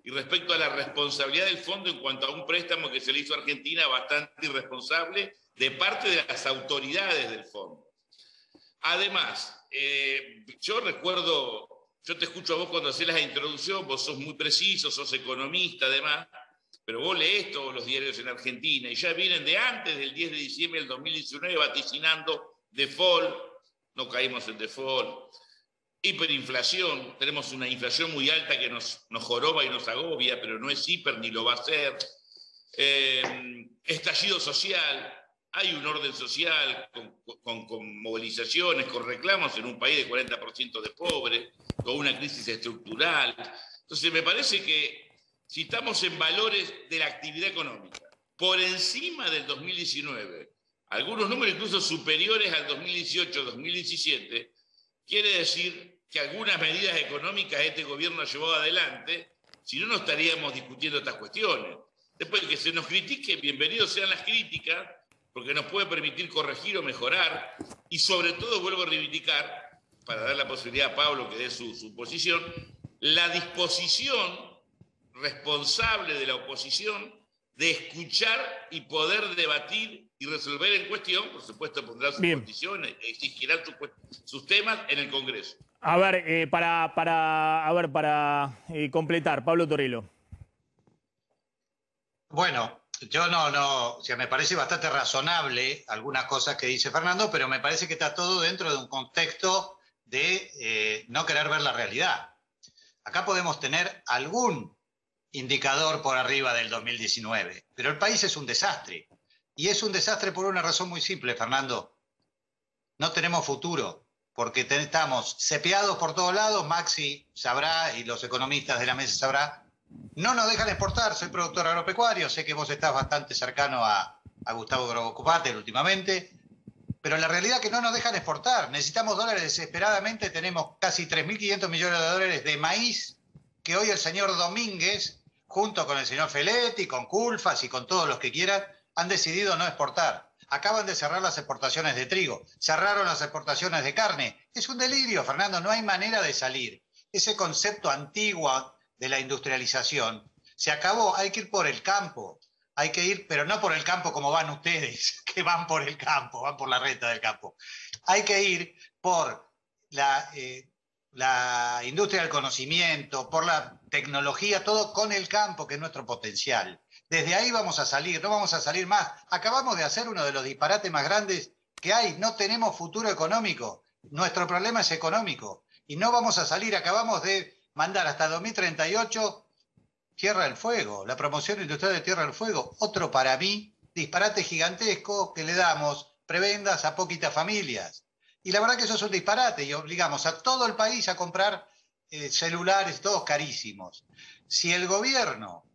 y respecto a la responsabilidad del fondo en cuanto a un préstamo que se le hizo a Argentina bastante irresponsable de parte de las autoridades del fondo. Además, yo te escucho a vos cuando haces la introducción, vos sos muy preciso, sos economista además, pero vos leés todos los diarios en Argentina y ya vienen de antes del 10 de diciembre del 2019 vaticinando default, no caímos en default, hiperinflación, tenemos una inflación muy alta que nos joroba y nos agobia, pero no es hiper ni lo va a ser, estallido social, hay un orden social con movilizaciones, con reclamos en un país de 40% de pobres, con una crisis estructural. Entonces me parece que si estamos en valores de la actividad económica por encima del 2019, algunos números incluso superiores al 2018-2017, quiere decir que algunas medidas económicas este gobierno ha llevado adelante, si no, no estaríamos discutiendo estas cuestiones. Después de que se nos critique, bienvenidos sean las críticas, porque nos puede permitir corregir o mejorar, y sobre todo vuelvo a reivindicar, para dar la posibilidad a Pablo que dé su posición, la disposición responsable de la oposición de escuchar y poder debatir y resolver en cuestión, por supuesto pondrá sus condiciones, exigirán sus temas en el Congreso. A ver, para completar, Pablo Torello. Bueno, yo o sea, me parece bastante razonable algunas cosas que dice Fernando, pero me parece que está todo dentro de un contexto de no querer ver la realidad. Acá podemos tener algún indicador por arriba del 2019, pero el país es un desastre. Y es un desastre por una razón muy simple, Fernando. No tenemos futuro, porque estamos cepeados por todos lados, Maxi sabrá y los economistas de la mesa sabrá. No nos dejan exportar, soy productor agropecuario, sé que vos estás bastante cercano a Gustavo Grobocupatel últimamente, pero la realidad es que no nos dejan exportar. Necesitamos dólares desesperadamente, tenemos casi 3.500 millones de dólares de maíz que hoy el señor Domínguez, junto con el señor Feletti, con Culfas y con todos los que quieran, han decidido no exportar. Acaban de cerrar las exportaciones de trigo, cerraron las exportaciones de carne. Es un delirio, Fernando, no hay manera de salir. Ese concepto antiguo de la industrialización se acabó, hay que ir por el campo. Hay que ir, pero no por el campo como van ustedes, que van por el campo, van por la renta del campo. Hay que ir por la industria del conocimiento, por la tecnología, todo con el campo, que es nuestro potencial. Desde ahí vamos a salir, no vamos a salir más. Acabamos de hacer uno de los disparates más grandes que hay. No tenemos futuro económico. Nuestro problema es económico. Y no vamos a salir. Acabamos de mandar hasta 2038 Tierra del Fuego, la promoción industrial de Tierra del Fuego. Otro, para mí, disparate gigantesco que le damos prebendas a poquitas familias. Y la verdad que eso es un disparate y obligamos a todo el país a comprar celulares, todos carísimos. Si el gobierno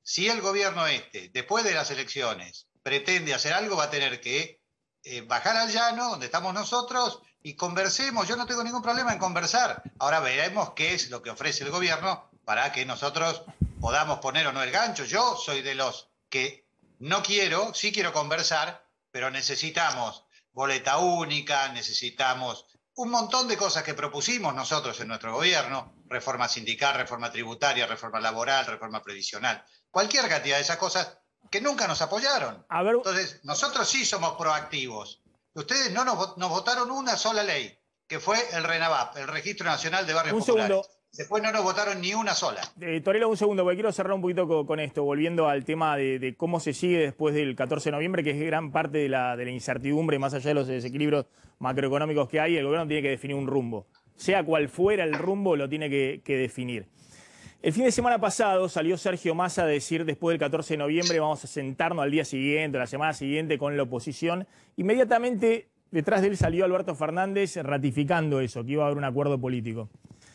después de las elecciones, pretende hacer algo, va a tener que bajar al llano, donde estamos nosotros, y conversemos. Yo no tengo ningún problema en conversar. Ahora veremos qué es lo que ofrece el gobierno para que nosotros podamos poner o no el gancho. Yo soy de los que sí quiero conversar, pero necesitamos boleta única, necesitamos un montón de cosas que propusimos nosotros en nuestro gobierno, reforma sindical, reforma tributaria, reforma laboral, reforma previsional, cualquier cantidad de esas cosas que nunca nos apoyaron. Entonces, nosotros sí somos proactivos. Ustedes no nos votaron una sola ley, que fue el RENAVAP, el Registro Nacional de Barrios Populares. Segundo. Después no nos votaron ni una sola. Torello, un segundo, porque quiero cerrar un poquito con esto, volviendo al tema de cómo se sigue después del 14 de noviembre, que es gran parte de la incertidumbre, más allá de los desequilibrios macroeconómicos que hay. El gobierno tiene que definir un rumbo. Sea cual fuera el rumbo, lo tiene que definir. El fin de semana pasado salió Sergio Massa a decir, después del 14 de noviembre vamos a sentarnos al día siguiente, la semana siguiente con la oposición. Inmediatamente detrás de él salió Alberto Fernández ratificando eso, que iba a haber un acuerdo político.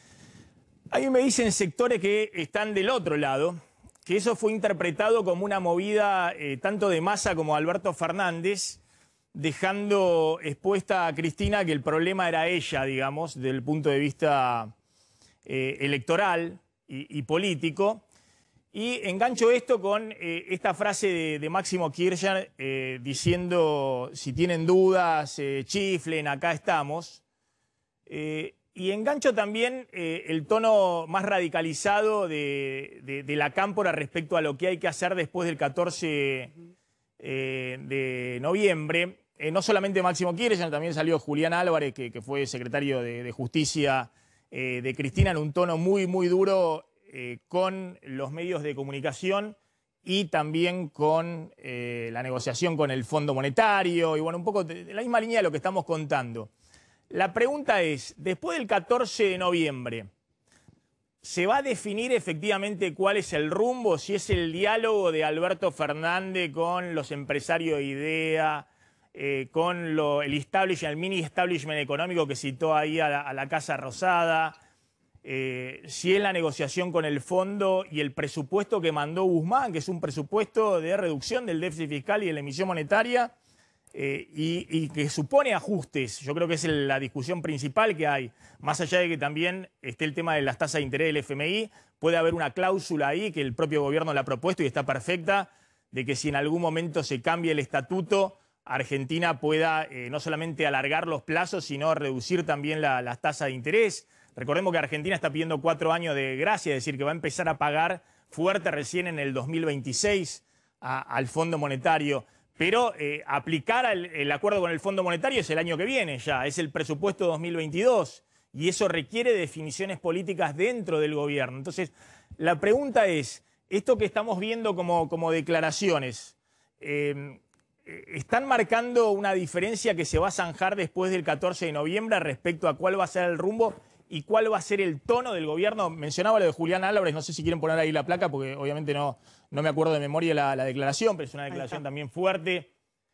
A mí me dicen sectores que están del otro lado, que eso fue interpretado como una movida tanto de Massa como de Alberto Fernández, dejando expuesta a Cristina que el problema era ella, digamos, desde el punto de vista electoral y político. Y engancho esto con esta frase de Máximo Kirchner diciendo, si tienen dudas, chiflen, acá estamos. Y engancho también el tono más radicalizado de la Cámpora respecto a lo que hay que hacer después del 14 de noviembre. No solamente Máximo Kirchner, sino también salió Julián Álvarez, que fue secretario de Justicia de Cristina, en un tono muy, muy duro con los medios de comunicación y también con la negociación con el Fondo Monetario y bueno, un poco de la misma línea de lo que estamos contando. La pregunta es, después del 14 de noviembre, ¿se va a definir efectivamente cuál es el rumbo? Si es el diálogo de Alberto Fernández con los empresarios de IDEA, con el establishment, el mini establishment económico que citó ahí a la Casa Rosada, si es la negociación con el fondo y el presupuesto que mandó Guzmán, que es un presupuesto de reducción del déficit fiscal y de la emisión monetaria, y que supone ajustes. Yo creo que es la discusión principal que hay, más allá de que también esté el tema de las tasas de interés del FMI, puede haber una cláusula ahí que el propio gobierno le ha propuesto y está perfecta, de que si en algún momento se cambia el estatuto, Argentina pueda no solamente alargar los plazos, sino reducir también las tasas de interés. Recordemos que Argentina está pidiendo 4 años de gracia, es decir, que va a empezar a pagar fuerte recién en el 2026 al Fondo Monetario. Pero aplicar el acuerdo con el Fondo Monetario es el año que viene ya, es el presupuesto 2022 y eso requiere definiciones políticas dentro del gobierno. Entonces, la pregunta es, esto que estamos viendo como declaraciones, ¿están marcando una diferencia que se va a zanjar después del 14 de noviembre respecto a cuál va a ser el rumbo y cuál va a ser el tono del gobierno? Mencionaba lo de Julián Álvarez, no sé si quieren poner ahí la placa porque obviamente no me acuerdo de memoria la declaración, pero es una declaración también fuerte.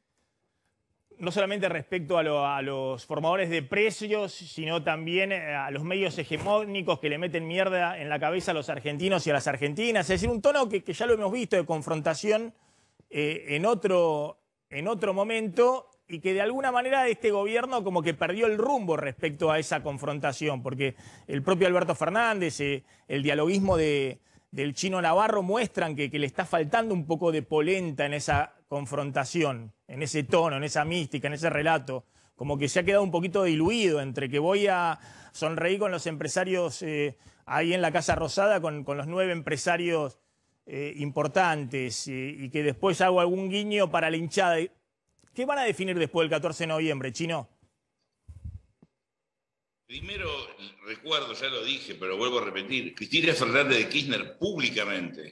No solamente respecto a los formadores de precios, sino también a los medios hegemónicos que le meten mierda en la cabeza a los argentinos y a las argentinas. Es decir, un tono que ya lo hemos visto de confrontación en otro momento y que de alguna manera este gobierno como que perdió el rumbo respecto a esa confrontación, porque el propio Alberto Fernández, el dialoguismo del Chino Navarro muestran que le está faltando un poco de polenta en esa confrontación, en ese tono, en esa mística, en ese relato, como que se ha quedado un poquito diluido entre que voy a sonreír con los empresarios ahí en la Casa Rosada, con los 9 empresarios importantes y que después hago algún guiño para la hinchada. ¿Qué van a definir después del 14 de noviembre, Chino? Primero, recuerdo, ya lo dije, pero vuelvo a repetir, Cristina Fernández de Kirchner públicamente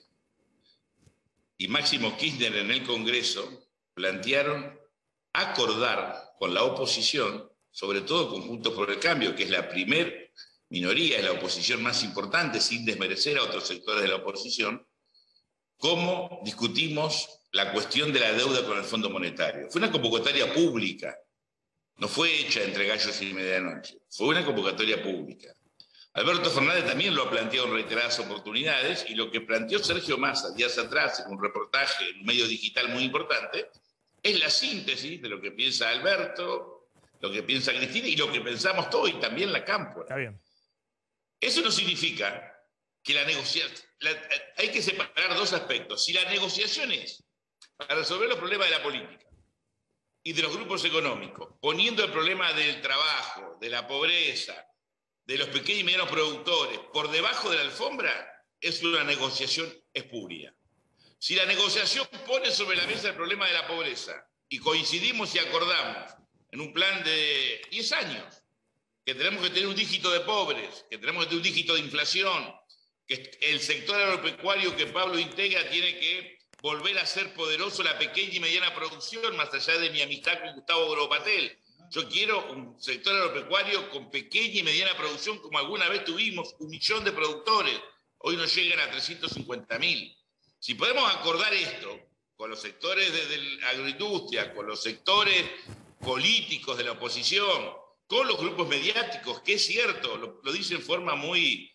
y Máximo Kirchner en el Congreso plantearon acordar con la oposición, sobre todo con Juntos por el Cambio, que es la primer minoría, es la oposición más importante, sin desmerecer a otros sectores de la oposición, cómo discutimos la cuestión de la deuda con el Fondo Monetario. Fue una convocatoria pública, no fue hecha entre gallos y medianoche, fue una convocatoria pública. Alberto Fernández también lo ha planteado en reiteradas oportunidades y lo que planteó Sergio Massa días atrás en un reportaje en un medio digital muy importante es la síntesis de lo que piensa Alberto, lo que piensa Cristina y lo que pensamos todos y también la Cámpora. Está bien. Eso no significa que la negociación... hay que separar 2 aspectos. Si la negociación es para resolver los problemas de la política y de los grupos económicos, poniendo el problema del trabajo, de la pobreza, de los pequeños y medianos productores por debajo de la alfombra, es una negociación espuria. Si la negociación pone sobre la mesa el problema de la pobreza y coincidimos y acordamos en un plan de 10 años que tenemos que tener un dígito de pobres, que tenemos que tener un dígito de inflación, que el sector agropecuario que Pablo integra tiene que volver a ser poderoso la pequeña y mediana producción, más allá de mi amistad con Gustavo Gropatel. Yo quiero un sector agropecuario con pequeña y mediana producción, como alguna vez tuvimos, 1 millón de productores. Hoy nos llegan a 350.000. Si podemos acordar esto con los sectores de la agroindustria, con los sectores políticos de la oposición, con los grupos mediáticos, que es cierto, lo dice en forma muy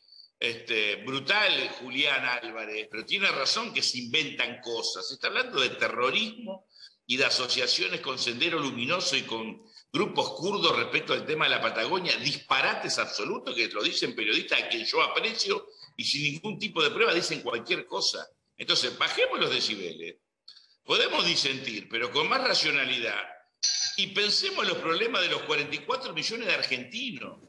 brutal Julián Álvarez, pero tiene razón que se inventan cosas. Se está hablando de terrorismo y de asociaciones con Sendero Luminoso y con grupos kurdos respecto al tema de la Patagonia, disparates absolutos que lo dicen periodistas a quien yo aprecio y sin ningún tipo de prueba dicen cualquier cosa. Entonces, bajemos los decibeles. Podemos disentir, pero con más racionalidad. Y pensemos en los problemas de los 44 millones de argentinos.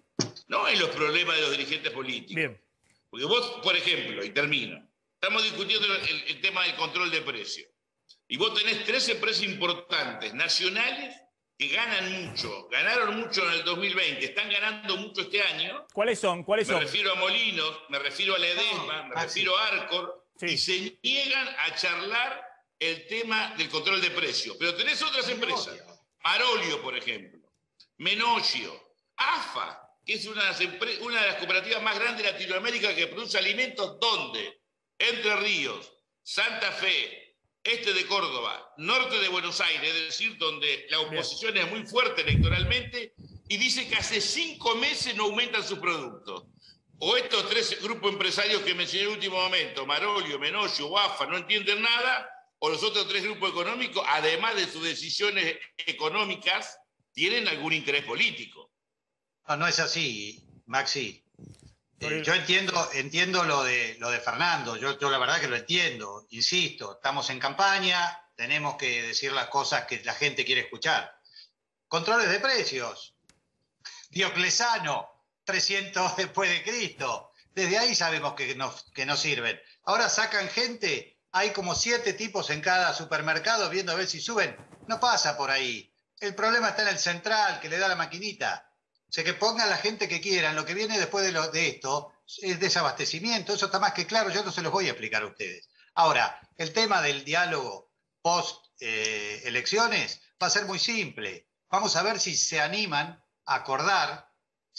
no en los problemas de los dirigentes políticos. Bien. Porque vos, por ejemplo, y termino, estamos discutiendo el tema del control de precios. Y vos tenés 3 empresas importantes, nacionales, que ganan mucho, ganaron mucho en el 2020, están ganando mucho este año. ¿Cuáles son? ¿Cuáles son? Me refiero a Molinos, me refiero a Ledesma, me refiero a Arcor, Sí. y se niegan a charlar el tema del control de precios. Pero tenés otras empresas, Marolio, por ejemplo, Menosio, AFA, que es una de las cooperativas más grandes de Latinoamérica que produce alimentos, ¿dónde? Entre Ríos, Santa Fe, este de Córdoba, norte de Buenos Aires, es decir, donde la oposición es muy fuerte electoralmente, y dice que hace 5 meses no aumentan sus productos. O estos 3 grupos empresarios que mencioné en el último momento, Marolio, Menosio, AFA, no entienden nada, o los otros 3 grupos económicos, además de sus decisiones económicas, tienen algún interés político. No, no es así, Maxi. Yo entiendo lo de Fernando, yo la verdad que lo entiendo, insisto, estamos en campaña, tenemos que decir las cosas que la gente quiere escuchar. Controles de precios, Dioclesano, 300 después de Cristo, desde ahí sabemos que no sirven. Ahora sacan gente, hay como 7 tipos en cada supermercado viendo a ver si suben, no pasa por ahí. El problema está en el central que le da la maquinita. O sea, que pongan la gente que quieran. Lo que viene después de esto es desabastecimiento. Eso está más que claro. Yo no se los voy a explicar a ustedes. Ahora, el tema del diálogo post-elecciones va a ser muy simple. Vamos a ver si se animan a acordar,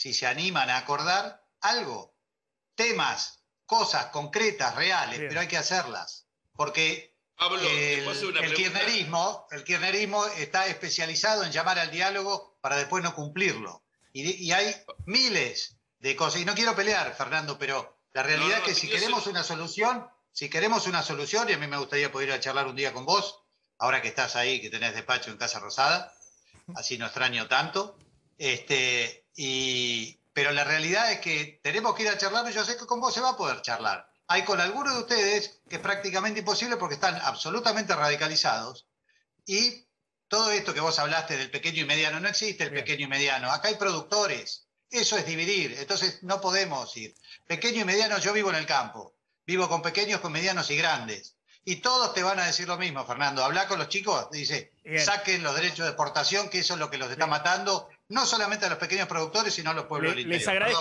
algo. Temas, cosas concretas, reales, Bien. pero hay que hacerlas. Porque Pablo, ¿te puedo hacer una pregunta? el kirchnerismo está especializado en llamar al diálogo para después no cumplirlo. Y hay miles de cosas. Y no quiero pelear, Fernando, pero la realidad es que si queremos una solución, y a mí me gustaría poder ir a charlar un día con vos, ahora que estás ahí, que tenés despacho en Casa Rosada, así no extraño tanto, pero la realidad es que tenemos que ir a charlar, y yo sé que con vos se va a poder charlar. Hay con algunos de ustedes que es prácticamente imposible porque están absolutamente radicalizados, y todo esto que vos hablaste del pequeño y mediano, no existe el pequeño y mediano. Acá hay productores. Eso es dividir. Entonces no podemos ir. Pequeño y mediano, yo vivo en el campo. Vivo con pequeños, con medianos y grandes. Y todos te van a decir lo mismo, Fernando. Habla con los chicos, dice, saquen los derechos de exportación, que eso es lo que los está matando, no solamente a los pequeños productores, sino a los pueblos del interior.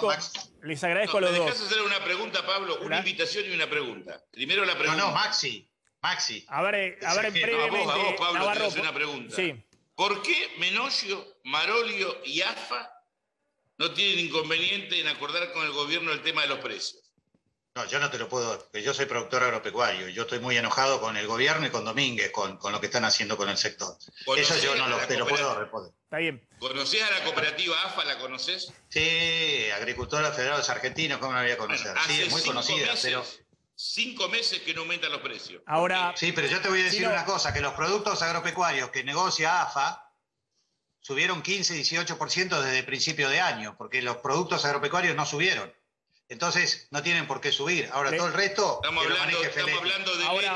Les agradezco a los ¿Me dos. dejás hacer una pregunta, Pablo? Una invitación y una pregunta. Primero la pregunta. No, Maxi. A ver, brevemente, A vos, Pablo, Navarro, te hacer una pregunta. Sí. ¿Por qué Menosio, Marolio y AFA no tienen inconveniente en acordar con el gobierno el tema de los precios? No, yo no te lo puedo, porque yo soy productor agropecuario y yo estoy muy enojado con el gobierno y con Domínguez, con lo que están haciendo con el sector. Eso yo no te lo puedo responder. Está bien. ¿Conocés a la cooperativa AFA? ¿La conocés? Sí, Agricultores Federados Argentinos, ¿cómo no la voy a conocer? Bueno, sí, es muy conocida, pero... 5 meses que no aumentan los precios. Ahora, sí, pero yo te voy a decir una cosa, que los productos agropecuarios que negocia AFA subieron 15-18% desde el principio de año, porque los productos agropecuarios no subieron. Entonces, no tienen por qué subir. Ahora, todo el resto... Estamos hablando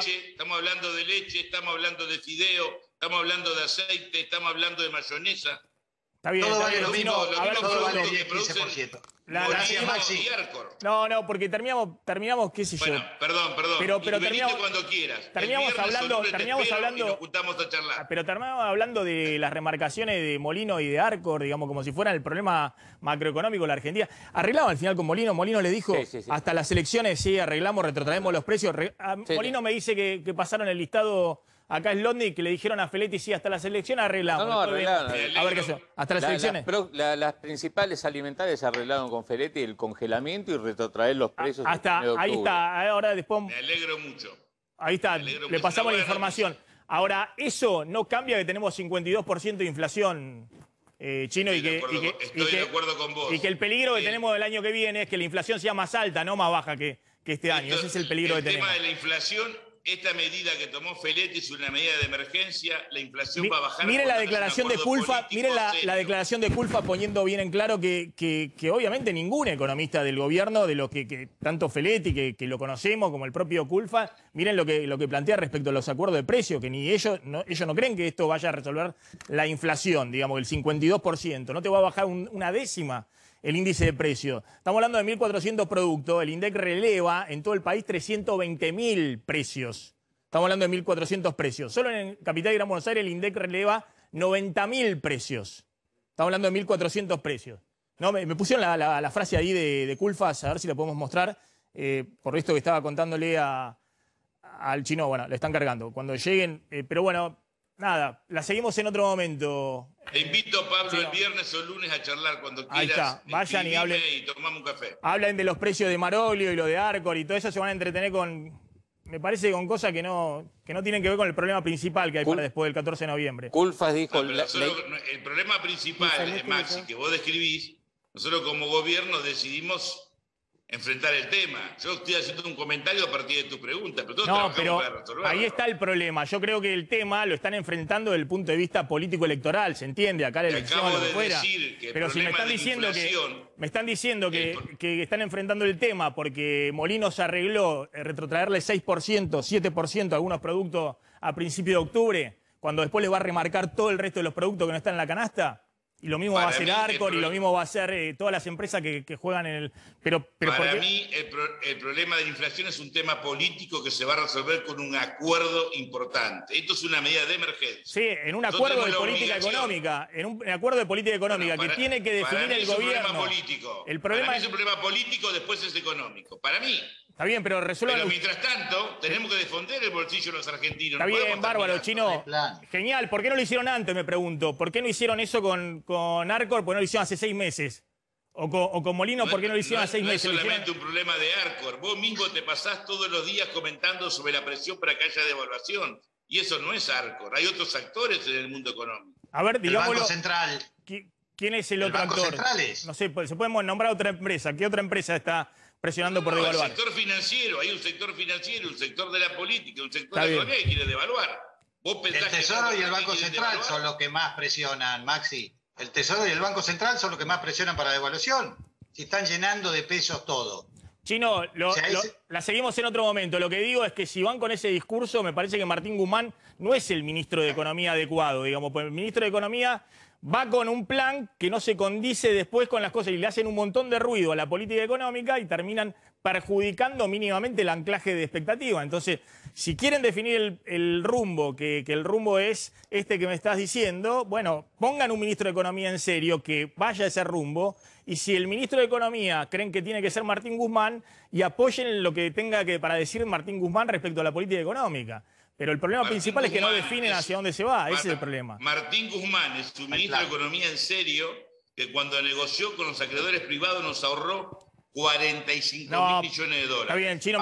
de leche, estamos hablando de fideo, estamos hablando de aceite, estamos hablando de mayonesa. está bien. Todo Está vale bien. lo mismo, todo vale 10-15%. Gracias, Maxi. No, porque terminamos, qué sé yo. Bueno, perdón. Pero Y venite terminamos cuando quieras. terminamos El viernes hablando- o lunes te terminamos espero hablando- y nos juntamos a charlar. Pero terminamos hablando de las remarcaciones de Molino y de Arcor, digamos, como si fueran el problema macroeconómico de la Argentina. Arreglamos al final con Molino. Molino le dijo, Sí. hasta las elecciones, sí, arreglamos, retrotraemos los precios. Molino me dice que pasaron el listado acá en Londres, que le dijeron a Feletti, sí, hasta las elecciones arreglamos. No, Después arreglaron. vemos. A ver qué hacemos. Hasta las elecciones. Las principales alimentarias se arreglaron con Feletti, el congelamiento y retrotraer los precios. Hasta el 1 de ahí octubre. está. Ahora después. Me alegro mucho. Ahí está, Me alegro le mucho. pasamos la Una buena información. Ahora, eso no cambia que tenemos 52% de inflación, Chino, Estoy de acuerdo con vos. y que el peligro que Bien. tenemos el año que viene es que la inflación sea más alta, no más baja que este año. Ese es el peligro que tenemos. El tema de la inflación, esta medida que tomó Feletti es una medida de emergencia, la inflación va a bajar. Miren la cuando haya un declaración de acuerdo Culfa, político miren la serio. declaración de Culfa poniendo bien en claro que obviamente ningún economista del gobierno, de lo que tanto Feletti, que lo conocemos, como el propio Culfa, miren lo que plantea respecto a los acuerdos de precios, que ni ellos no creen que esto vaya a resolver la inflación, digamos, el 52%. No te va a bajar una décima el índice de precios. Estamos hablando de 1.400 productos, el INDEC releva en todo el país 320.000 precios. Estamos hablando de 1.400 precios. Solo en Capital y Gran Buenos Aires el INDEC releva 90.000 precios. Estamos hablando de 1.400 precios. No, me pusieron la frase ahí de Culfas, a ver si la podemos mostrar, por esto que estaba contándole al chino. Bueno, le están cargando. Cuando lleguen, pero bueno, nada, la seguimos en otro momento. Te invito, Pablo, el viernes o el lunes a charlar cuando quieras. Ahí está, vayan y hablen. Y tomamos un café. Hablen de los precios de Maroglio y lo de Arcor y todo eso, se van a entretener con, me parece, con cosas que no tienen que ver con el problema principal que hay para después del 14 de noviembre. Culfas dijo... el problema principal, Maxi, que vos describís, nosotros como gobierno decidimos enfrentar el tema. Yo estoy haciendo un comentario a partir de tu pregunta, pero todos trabajamos para resolverlo. Ahí está el problema. Yo creo que el tema lo están enfrentando desde el punto de vista político-electoral, ¿se entiende? Acá la elección acabo de fuera. decir que el pero si me están diciendo que están enfrentando el tema porque Molinos arregló retrotraerle 6%, 7% a algunos productos a principios de octubre, cuando después les va a remarcar todo el resto de los productos que no están en la canasta. Y lo mismo va a hacer Arcor y lo mismo va a hacer todas las empresas que juegan en el... Pero para mí el problema de la inflación es un tema político que se va a resolver con un acuerdo importante. Esto es una medida de emergencia. Sí, en un acuerdo de política económica. En un acuerdo de política económica que tiene que definir el gobierno. El problema es un problema político, después es económico. Para mí... Está bien, pero resuelvan... Pero mientras tanto, tenemos que defender el bolsillo de los argentinos. Está bien, bárbaro, chino. Genial. ¿Por qué no lo hicieron antes, me pregunto? ¿Por qué no hicieron eso con Arcor? ¿Por qué no lo hicieron hace 6 meses? O con Molinos, ¿por qué no lo hicieron hace 6 meses? No es solamente un problema de Arcor. Vos mismo te pasás todos los días comentando sobre la presión para que haya devaluación. Y eso no es Arcor. Hay otros actores en el mundo económico. A ver, digámoslo. El Banco Central. ¿Quién es el otro actor? Centrales. No sé, se podemos nombrar otra empresa. ¿Qué otra empresa está presionando por devaluar? El sector financiero, hay un sector financiero, un sector de la política, un sector de la economía que quiere devaluar. El Tesoro y el Banco Central son los que más presionan, Maxi. El Tesoro y el Banco Central son los que más presionan para la devaluación. Si están llenando de pesos todo. Chino, la seguimos en otro momento. Lo que digo es que si van con ese discurso, me parece que Martín Guzmán no es el ministro de Economía adecuado, digamos, pues el ministro de Economía va con un plan que no se condice después con las cosas y le hacen un montón de ruido a la política económica y terminan perjudicando mínimamente el anclaje de expectativa. Entonces, si quieren definir el rumbo, que el rumbo es este que me estás diciendo, bueno, pongan un ministro de Economía en serio que vaya a ese rumbo, y si el ministro de Economía creen que tiene que ser Martín Guzmán, y apoyen lo que tenga que para decir Martín Guzmán respecto a la política económica. Pero el problema principal es que no definen hacia dónde se va, ese es el problema. Martín Guzmán es su ministro de Economía en serio, que cuando negoció con los acreedores privados nos ahorró 45.000 millones de dólares. Está bien, Chino,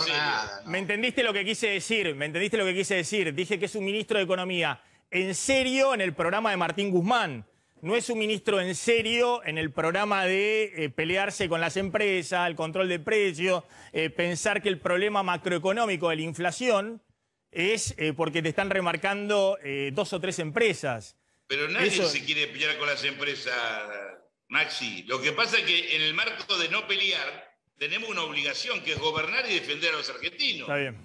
me entendiste lo que quise decir, Dije que es un ministro de Economía en serio en el programa de Martín Guzmán. No es un ministro en serio en el programa de pelearse con las empresas, el control de precios, pensar que el problema macroeconómico de la inflación es porque te están remarcando 2 o 3 empresas. Pero nadie se quiere pelear con las empresas, Maxi. Lo que pasa es que en el marco de no pelear, tenemos una obligación que es gobernar y defender a los argentinos. Está bien.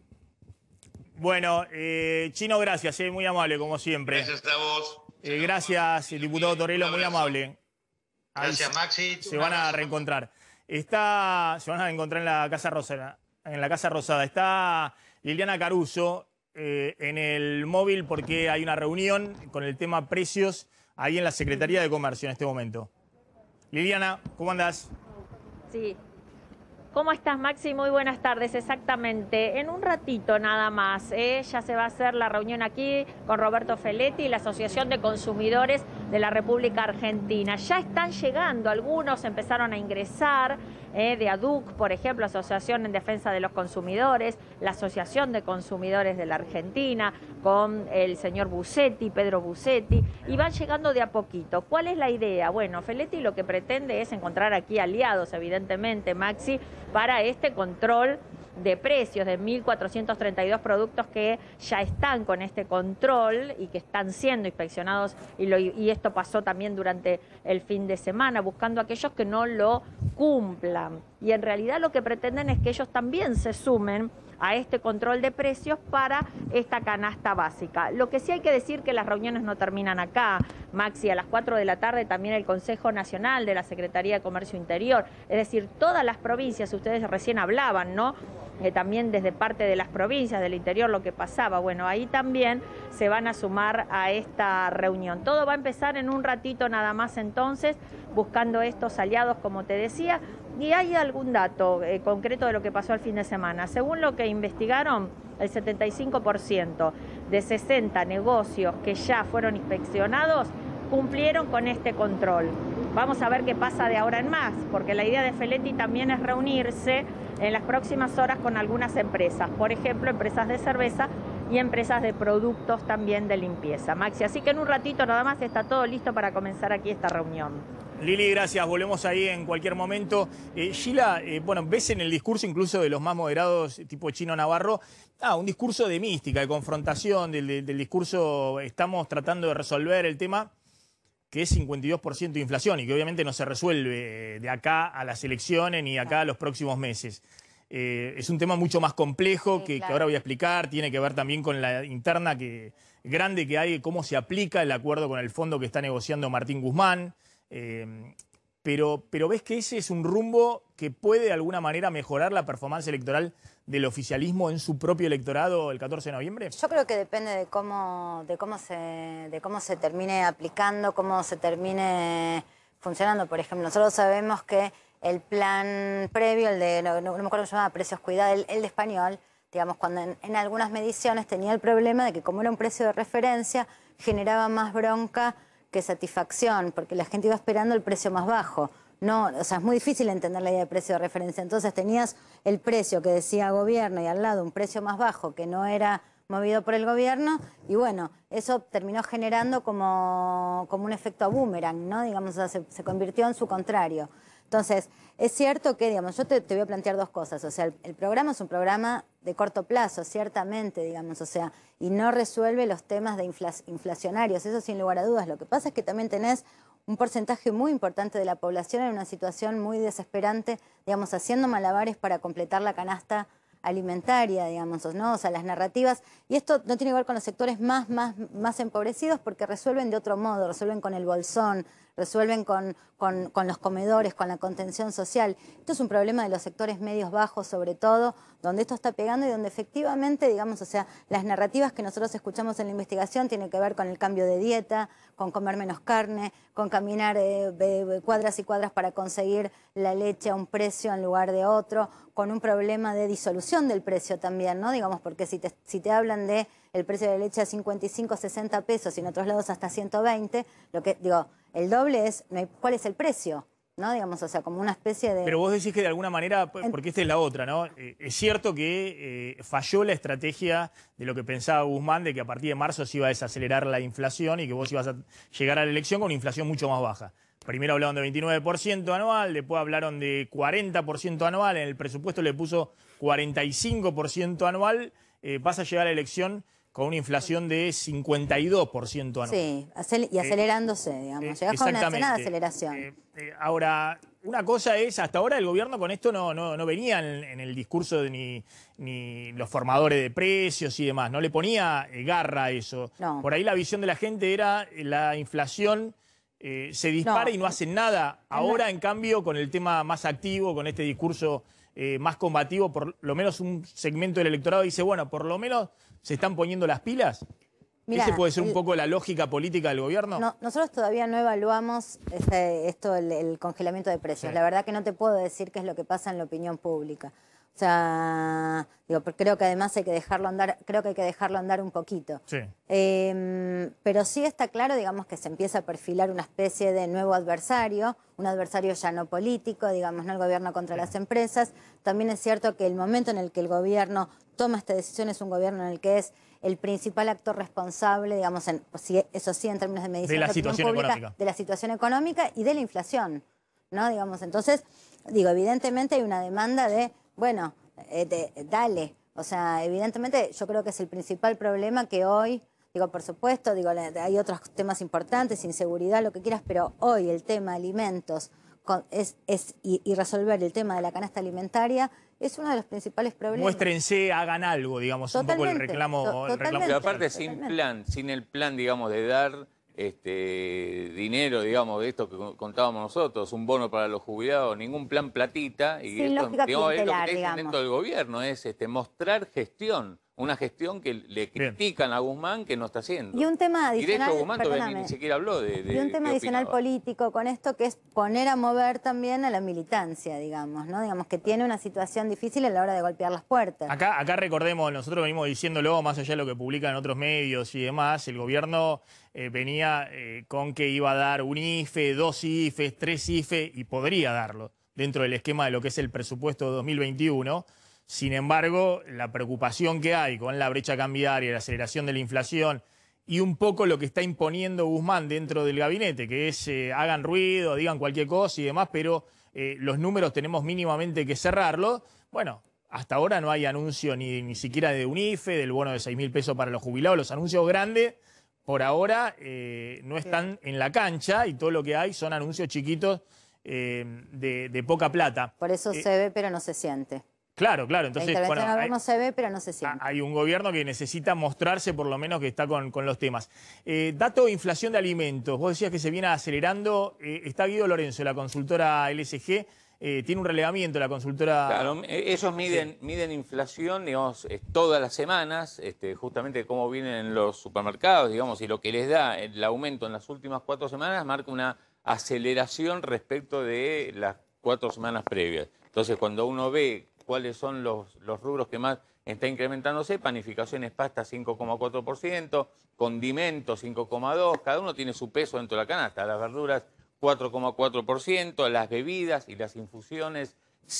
Bueno, Chino, gracias, muy amable como siempre. Gracias a vos. Gracias, diputado Torello, muy amable. Gracias, Maxi. Se van a reencontrar. Se van a encontrar en la Casa Rosada. Está Liliana Caruso en el móvil porque hay una reunión con el tema precios ahí en la Secretaría de Comercio en este momento. Liliana, ¿cómo andás? Sí. ¿Cómo estás, Maxi? Muy buenas tardes, exactamente. En un ratito nada más, ya se va a hacer la reunión aquí con Roberto Feletti y la Asociación de Consumidores de la República Argentina. Ya están llegando, algunos empezaron a ingresar, de ADUC, por ejemplo, Asociación en Defensa de los Consumidores, la Asociación de Consumidores de la Argentina, con el señor Busetti, Pedro Busetti, y van llegando de a poquito. ¿Cuál es la idea? Bueno, Feletti lo que pretende es encontrar aquí aliados, evidentemente, Maxi, para este control de precios de 1.432 productos que ya están con este control y que están siendo inspeccionados, y esto pasó también durante el fin de semana, buscando a aquellos que no lo cumplan. Y en realidad lo que pretenden es que ellos también se sumen a este control de precios para esta canasta básica. Lo que sí hay que decir que las reuniones no terminan acá, Maxi. A las 4 de la tarde también el Consejo Nacional de la Secretaría de Comercio Interior, es decir, todas las provincias, ustedes recién hablaban, ¿no? También desde parte de las provincias del interior lo que pasaba, bueno, ahí también se van a sumar a esta reunión. Todo va a empezar en un ratito nada más entonces, buscando estos aliados, como te decía. Y hay algún dato concreto de lo que pasó el fin de semana. Según lo que investigaron, el 75% de 60 negocios que ya fueron inspeccionados cumplieron con este control. Vamos a ver qué pasa de ahora en más, porque la idea de Feletti también es reunirse en las próximas horas con algunas empresas, por ejemplo, empresas de cerveza y empresas de productos también de limpieza. Maxi, así que en un ratito nada más está todo listo para comenzar aquí esta reunión. Lili, gracias. Volvemos ahí en cualquier momento. Sheila, bueno, ves en el discurso incluso de los más moderados, tipo Chino Navarro, un discurso de mística, de confrontación, del discurso estamos tratando de resolver el tema, que es 52% de inflación y que obviamente no se resuelve de acá a las elecciones ni acá a los próximos meses. Es un tema mucho más complejo sí, que claro. ahora voy a explicar, tiene que ver también con la interna grande que hay, cómo se aplica el acuerdo con el fondo que está negociando Martín Guzmán. Pero ves que ese es un rumbo que puede de alguna manera mejorar la performance electoral del oficialismo en su propio electorado el 14 de noviembre. Yo creo que depende de cómo se termine aplicando, cómo se termine funcionando. Por ejemplo, nosotros sabemos que el plan previo, el de, no me acuerdo cómo se llamaba, precios cuidados, el de español, digamos, cuando en algunas mediciones tenía el problema de que como era un precio de referencia, generaba más bronca que satisfacción, porque la gente iba esperando el precio más bajo. No, o sea, es muy difícil entender la idea de precio de referencia. Entonces tenías el precio que decía gobierno y al lado un precio más bajo que no era movido por el gobierno y bueno, eso terminó generando como un efecto boomerang, ¿no? Digamos, o sea, se convirtió en su contrario. Entonces, es cierto que, digamos, yo te voy a plantear dos cosas. O sea, el programa es un programa de corto plazo, ciertamente, digamos, o sea, y no resuelve los temas de inflacionarios, eso sin lugar a dudas. Lo que pasa es que también tenés un porcentaje muy importante de la población en una situación muy desesperante, digamos, haciendo malabares para completar la canasta alimentaria, digamos, ¿no? O sea, las narrativas, y esto no tiene que ver con los sectores más empobrecidos porque resuelven de otro modo, resuelven con el bolsón, resuelven con los comedores, con la contención social. Esto es un problema de los sectores medios bajos, sobre todo, donde esto está pegando y donde efectivamente, digamos, o sea, las narrativas que nosotros escuchamos en la investigación tienen que ver con el cambio de dieta, con comer menos carne, con caminar cuadras y cuadras para conseguir la leche a un precio en lugar de otro, con un problema de disolución del precio también, ¿no? Digamos, porque si te hablan de el precio de la leche a 55, 60 pesos y en otros lados hasta 120, lo que digo, el doble es, ¿cuál es el precio? ¿No? Digamos, o sea, como una especie de... Pero vos decís que de alguna manera, porque esta es la otra, ¿no? Es cierto que falló la estrategia de lo que pensaba Guzmán, de que a partir de marzo se iba a desacelerar la inflación y que vos ibas a llegar a la elección con una inflación mucho más baja. Primero hablaron de 29% anual, después hablaron de 40% anual, en el presupuesto le puso 45% anual, vas a llegar a la elección con una inflación de 52% anual. Sí, y acelerándose, digamos. Llegás con una escena de aceleración. Ahora, una cosa es, hasta ahora el gobierno con esto no venía en el discurso de ni los formadores de precios y demás, no le ponía garra a eso. No. Por ahí la visión de la gente era la inflación se dispara y no hacen nada. Ahora, en cambio, con el tema más activo, con este discurso más combativo, por lo menos un segmento del electorado dice, bueno, por lo menos se están poniendo las pilas. Mirá, ¿Ese puede ser un poco la lógica política del gobierno? No, nosotros todavía no evaluamos el congelamiento de precios. Sí. La verdad que no te puedo decir qué es lo que pasa en la opinión pública. O sea, digo, creo que además hay que dejarlo andar, creo que hay que dejarlo andar un poquito. Sí. Pero sí está claro, digamos, que se empieza a perfilar una especie de nuevo adversario, un adversario ya no político, digamos, no el gobierno contra las empresas. También es cierto que el momento en el que el gobierno toma esta decisión es un gobierno en el que es el principal actor responsable, digamos, eso sí, en términos de medición de la situación pública, económica. de la situación económica y de la inflación, ¿no? Digamos, entonces, digo, evidentemente hay una demanda de, bueno, dale. O sea, evidentemente yo creo que es el principal problema que hoy, digo, por supuesto, digo, hay otros temas importantes, inseguridad, lo que quieras, pero hoy el tema alimentos y resolver el tema de la canasta alimentaria es uno de los principales problemas. Muéstrense, hagan algo, digamos, un poco el reclamo. Pero aparte, sin el plan, digamos, de dar dinero, digamos, de esto que contábamos nosotros, un bono para los jubilados, ningún plan platita. Y sin esto, lógica digamos, es lo que clientelar, dentro del gobierno, es mostrar gestión. Una gestión que le critican a Guzmán que no está haciendo. Y un tema adicional, y de hecho Guzmán todavía ni siquiera habló de y un tema adicional político con esto, que es poner a mover también a la militancia, digamos, ¿no? Digamos que tiene una situación difícil a la hora de golpear las puertas. Acá recordemos, nosotros venimos diciéndolo, más allá de lo que publican otros medios y demás, el gobierno venía con que iba a dar un IFE, 2 IFEs, 3 IFE, y podría darlo dentro del esquema de lo que es el presupuesto 2021. Sin embargo, la preocupación que hay con la brecha cambiaria, la aceleración de la inflación y un poco lo que está imponiendo Guzmán dentro del gabinete, que es hagan ruido, digan cualquier cosa y demás, pero los números tenemos mínimamente que cerrarlos. Bueno, hasta ahora no hay anuncio ni siquiera de un IFE, del bono de 6.000 pesos para los jubilados. Los anuncios grandes por ahora no están en la cancha y todo lo que hay son anuncios chiquitos de poca plata. Por eso se ve pero no se siente. Claro, entonces, la intervención del gobierno se ve, pero no se siente. Hay un gobierno que necesita mostrarse, por lo menos, que está con los temas. Dato de inflación de alimentos. Vos decías que se viene acelerando. Está Guido Lorenzo, la consultora LSG. Tiene un relevamiento la consultora. Claro, ellos miden inflación, digamos, todas las semanas, justamente cómo vienen en los supermercados, digamos, y lo que les da el aumento en las últimas 4 semanas marca una aceleración respecto de las 4 semanas previas. Entonces, cuando uno ve cuáles son los rubros que más está incrementándose, panificaciones, pasta 5,4%, condimentos 5,2%, cada uno tiene su peso dentro de la canasta, las verduras 4,4%, las bebidas y las infusiones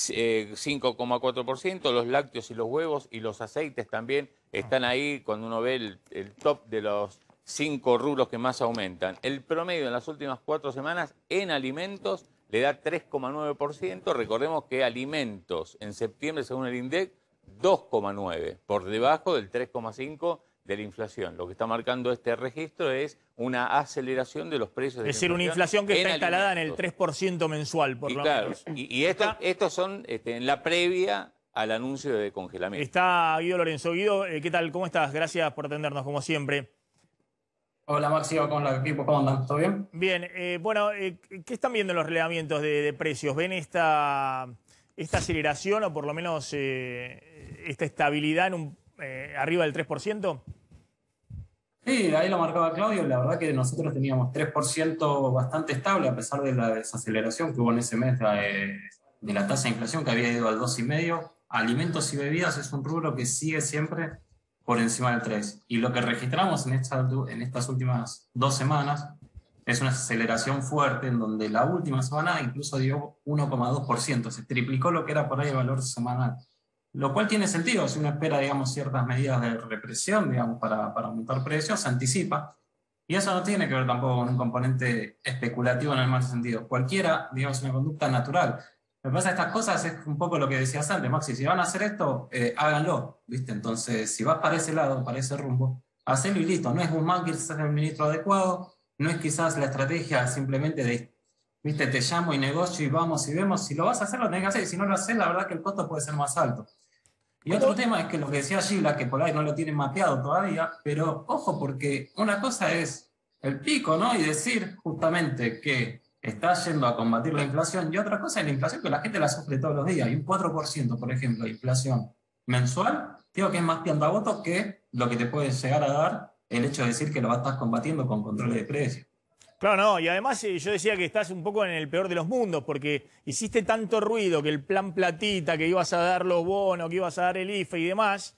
5,4%, los lácteos y los huevos y los aceites también están ahí cuando uno ve el top de los 5 rubros que más aumentan. El promedio en las últimas 4 semanas en alimentos le da 3,9%. Recordemos que alimentos en septiembre, según el INDEC, 2,9%, por debajo del 3,5% de la inflación. Lo que está marcando este registro es una aceleración de los precios de Es decir, una inflación que está instalada en el 3% mensual, por lo menos. Y estos son en la previa al anuncio de congelamiento. Está Guido Lorenzo. Guido, ¿qué tal? ¿Cómo estás? Gracias por atendernos, como siempre. Hola Maxi, ¿cómo equipo? ¿Cómo andan? ¿Todo bien? Bien, bueno, ¿qué están viendo en los relevamientos de precios? ¿Ven esta aceleración o por lo menos esta estabilidad en arriba del 3%? Sí, ahí lo marcaba Claudio. La verdad que nosotros teníamos 3% bastante estable a pesar de la desaceleración que hubo en ese mes de la tasa de inflación que había ido al 2,5%. Alimentos y bebidas es un rubro que sigue siempre por encima del 3%. Y lo que registramos en estas últimas 2 semanas es una aceleración fuerte en donde la última semana incluso dio 1,2%. Se triplicó lo que era por ahí el valor semanal. Lo cual tiene sentido, si uno espera, digamos, ciertas medidas de represión, digamos, para aumentar precios, se anticipa. Y eso no tiene que ver tampoco con un componente especulativo en el mal sentido. Cualquiera, digamos, una conducta natural. Lo que pasa de estas cosas es un poco lo que decías antes, Maxi, si van a hacer esto, háganlo, ¿viste? Entonces, si vas para ese lado, para ese rumbo, hacelo y listo. No es Guzmán quizás el ministro adecuado, no es quizás la estrategia simplemente de, ¿viste? Te llamo y negocio y vamos y vemos. Si lo vas a hacer, lo tenés que hacer, y si no lo haces, la verdad que el costo puede ser más alto. Y otro tema es que lo que decía Gila, que por ahí no lo tienen mapeado todavía, pero ojo, porque una cosa es el pico, ¿no? Y decir justamente que está yendo a combatir la inflación, y otra cosa es la inflación que la gente la sufre todos los días. Y un 4%, por ejemplo, de inflación mensual, digo que es más piantaboto que lo que te puede llegar a dar el hecho de decir que lo vas a estar combatiendo con controles de precios. Claro, no, y además yo decía que estás un poco en el peor de los mundos, porque hiciste tanto ruido que el plan platita, que ibas a dar los bonos, que ibas a dar el IFE y demás,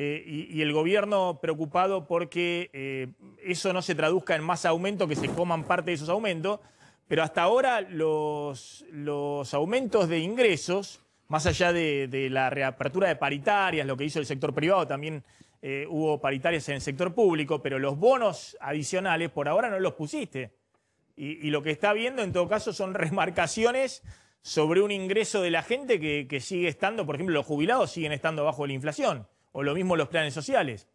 y el gobierno preocupado porque eso no se traduzca en más aumento, que se coman parte de esos aumentos, pero hasta ahora los aumentos de ingresos, más allá de la reapertura de paritarias, lo que hizo el sector privado, también hubo paritarias en el sector público, pero los bonos adicionales por ahora no los pusiste. Y lo que está viendo en todo caso son remarcaciones sobre un ingreso de la gente que sigue estando, por ejemplo, los jubilados siguen estando bajo la inflación, o lo mismo los planes sociales.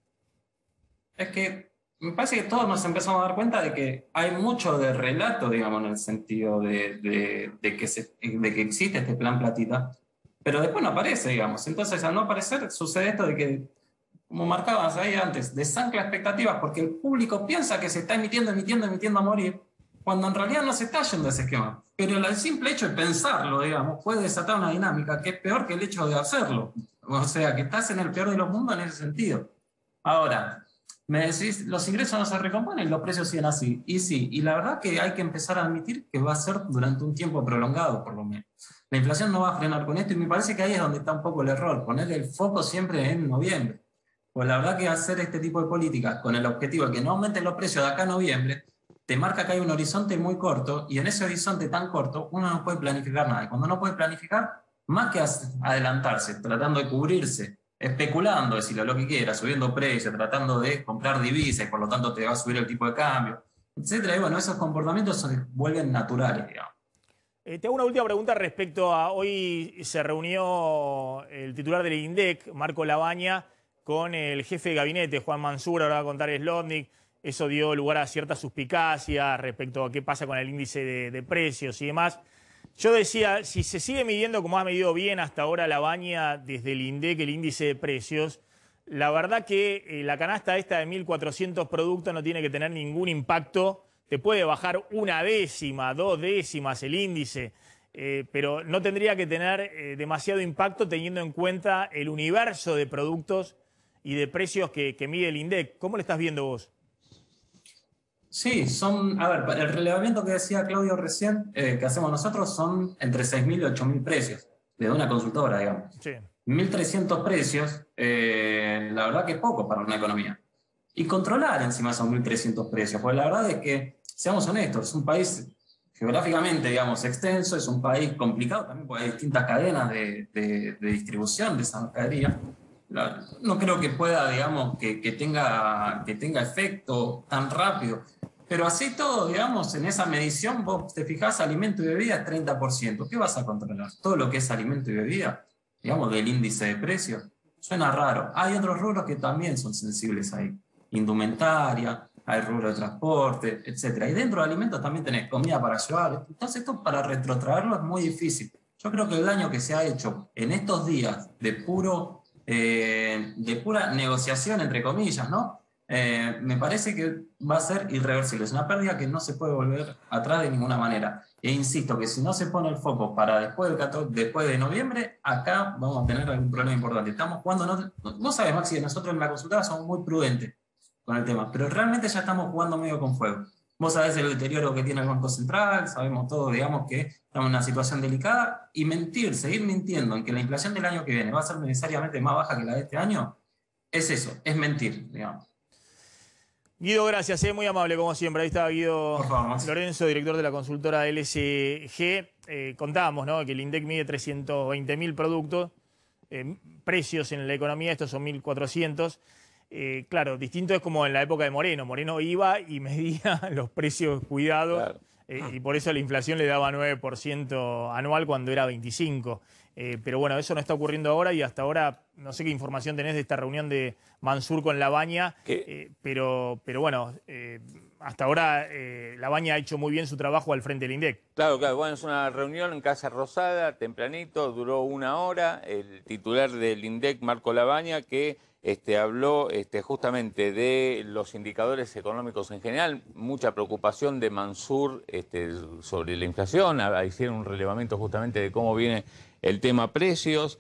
Es que me parece que todos nos empezamos a dar cuenta de que hay mucho de relato, digamos, en el sentido de que existe este plan platita, pero después no aparece, digamos. Entonces, al no aparecer, sucede esto de que, como marcabas ahí antes, desancla expectativas porque el público piensa que se está emitiendo a morir, cuando en realidad no se está yendo ese esquema. Pero el simple hecho de pensarlo, digamos, puede desatar una dinámica que es peor que el hecho de hacerlo. O sea, que estás en el peor de los mundos en ese sentido. Ahora, me decís, los ingresos no se recomponen, los precios siguen así. Y sí, y la verdad que hay que empezar a admitir que va a ser durante un tiempo prolongado, por lo menos. La inflación no va a frenar con esto y me parece que ahí es donde está un poco el error, poner el foco siempre en noviembre. Pues la verdad que hacer este tipo de políticas con el objetivo de que no aumenten los precios de acá a noviembre, te marca que hay un horizonte muy corto y en ese horizonte tan corto uno no puede planificar nada. Y cuando no puede planificar, más que adelantarse, tratando de cubrirse, especulando, decirlo lo que quiera, subiendo precios, tratando de comprar divisas y por lo tanto te va a subir el tipo de cambio, etcétera. Y bueno, esos comportamientos se vuelven naturales, digamos. Te hago una última pregunta respecto a hoy se reunió el titular del INDEC, Marco Labaña, con el jefe de gabinete, Juan Mansur, ahora va a contar Slotnick. Eso dio lugar a cierta suspicacia respecto a qué pasa con el índice de precios y demás. Yo decía, si se sigue midiendo como ha medido bien hasta ahora Labaña desde el INDEC, el índice de precios, la verdad que la canasta esta de 1.400 productos no tiene que tener ningún impacto. Te puede bajar 1 décima, 2 décimas el índice, pero no tendría que tener demasiado impacto teniendo en cuenta el universo de productos y de precios que mide el INDEC. ¿Cómo lo estás viendo vos? Sí, a ver, el relevamiento que decía Claudio recién, que hacemos nosotros, son entre 6.000 y 8.000 precios, de una consultora, digamos. Sí. 1.300 precios, la verdad que es poco para una economía. Y controlar encima esos 1.300 precios, porque la verdad es que, seamos honestos, es un país geográficamente, digamos, extenso, es un país complicado también porque hay distintas cadenas de distribución de esa mercadería. No creo que pueda, digamos, que tenga efecto tan rápido. Pero así todo, digamos, en esa medición, vos te fijás alimento y bebida 30%. ¿Qué vas a controlar? Todo lo que es alimento y bebida, digamos, del índice de precios. Suena raro. Hay otros rubros que también son sensibles ahí. Indumentaria, hay rubro de transporte, etc. Y dentro de alimentos también tenés comida para llevar. Entonces esto para retrotraerlo es muy difícil. Yo creo que el daño que se ha hecho en estos días de pura negociación, entre comillas, ¿no? Me parece que va a ser irreversible. Es una pérdida que no se puede volver atrás de ninguna manera. E insisto que si no se pone el foco para después de noviembre, acá vamos a tener algún problema importante. Estamos jugando, no sabes, Maxi, nosotros en la consultora somos muy prudentes con el tema, pero realmente ya estamos jugando medio con fuego. Vos sabés el deterioro que tiene el Banco Central, sabemos todo, digamos que estamos en una situación delicada, y seguir mintiendo en que la inflación del año que viene va a ser necesariamente más baja que la de este año, es eso, es mentir, digamos. Guido, gracias, muy amable como siempre. Ahí está Guido Lorenzo, director de la consultora LSG. Contábamos, ¿no?, que el INDEC mide 320.000 productos, precios en la economía, estos son 1.400. Claro, distinto es como en la época de Moreno. Moreno iba y medía los precios cuidados, claro. Y por eso la inflación le daba 9% anual cuando era 25%. Pero bueno, eso no está ocurriendo ahora y hasta ahora no sé qué información tenés de esta reunión de Mansur con Labaña, pero bueno, hasta ahora Labaña ha hecho muy bien su trabajo al frente del INDEC. Claro, bueno, es una reunión en Casa Rosada, tempranito, duró 1 hora. El titular del INDEC, Marco Labaña, que habló justamente de los indicadores económicos en general, mucha preocupación de Mansur sobre la inflación, hicieron un relevamiento justamente de cómo viene el tema precios,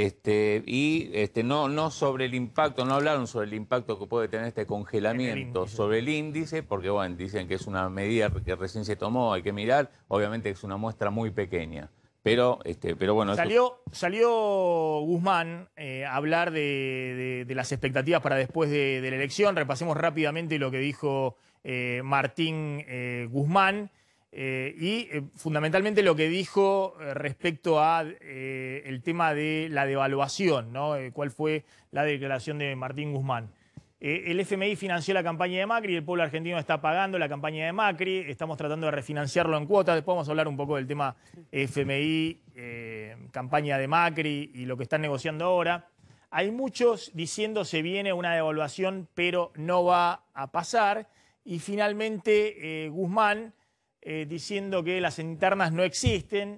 no sobre el impacto, no hablaron sobre el impacto que puede tener este congelamiento sobre el índice, porque bueno, dicen que es una medida que recién se tomó, hay que mirar, obviamente es una muestra muy pequeña. Pero bueno... Salió Guzmán a hablar de las expectativas para después de la elección. Repasemos rápidamente lo que dijo Martín Guzmán y fundamentalmente lo que dijo respecto a el tema de la devaluación, ¿no? ¿Cuál fue la declaración de Martín Guzmán? El FMI financió la campaña de Macri, el pueblo argentino está pagando la campaña de Macri, estamos tratando de refinanciarlo en cuotas, después vamos a hablar un poco del tema FMI, campaña de Macri y lo que están negociando ahora. Hay muchos diciendo se viene una devaluación, pero no va a pasar. Y finalmente Guzmán diciendo que las internas no existen,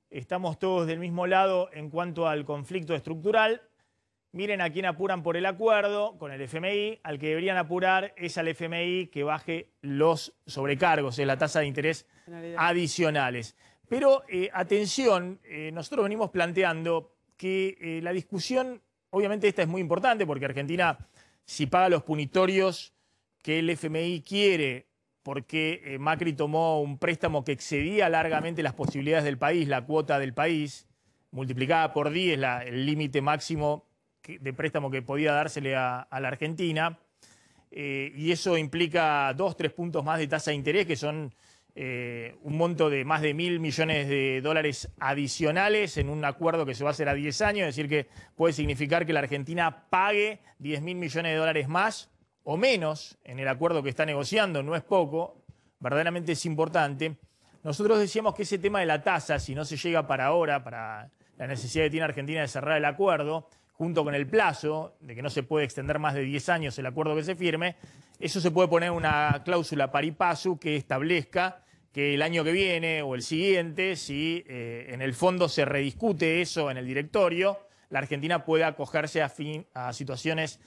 estamos todos del mismo lado en cuanto al conflicto estructural. Miren a quién apuran por el acuerdo con el FMI. Al que deberían apurar es al FMI que baje los sobrecargos, la tasa de interés adicionales. Pero atención, nosotros venimos planteando que la discusión, obviamente esta es muy importante porque Argentina, si paga los punitorios que el FMI quiere, porque Macri tomó un préstamo que excedía largamente las posibilidades del país, la cuota del país, multiplicada por 10, el límite máximo de préstamo que podía dársele a la Argentina, y eso implica 2-3 puntos más de tasa de interés, que son un monto de más de $1.000 millones adicionales en un acuerdo que se va a hacer a 10 años, es decir, que puede significar que la Argentina pague $10.000 millones más o menos en el acuerdo que está negociando, no es poco, verdaderamente es importante. Nosotros decíamos que ese tema de la tasa, si no se llega para ahora, para la necesidad que tiene Argentina de cerrar el acuerdo, junto con el plazo de que no se puede extender más de 10 años el acuerdo que se firme, eso se puede poner una cláusula pari passu que establezca que el año que viene o el siguiente, si en el fondo se rediscute eso en el directorio, la Argentina puede acogerse a situaciones,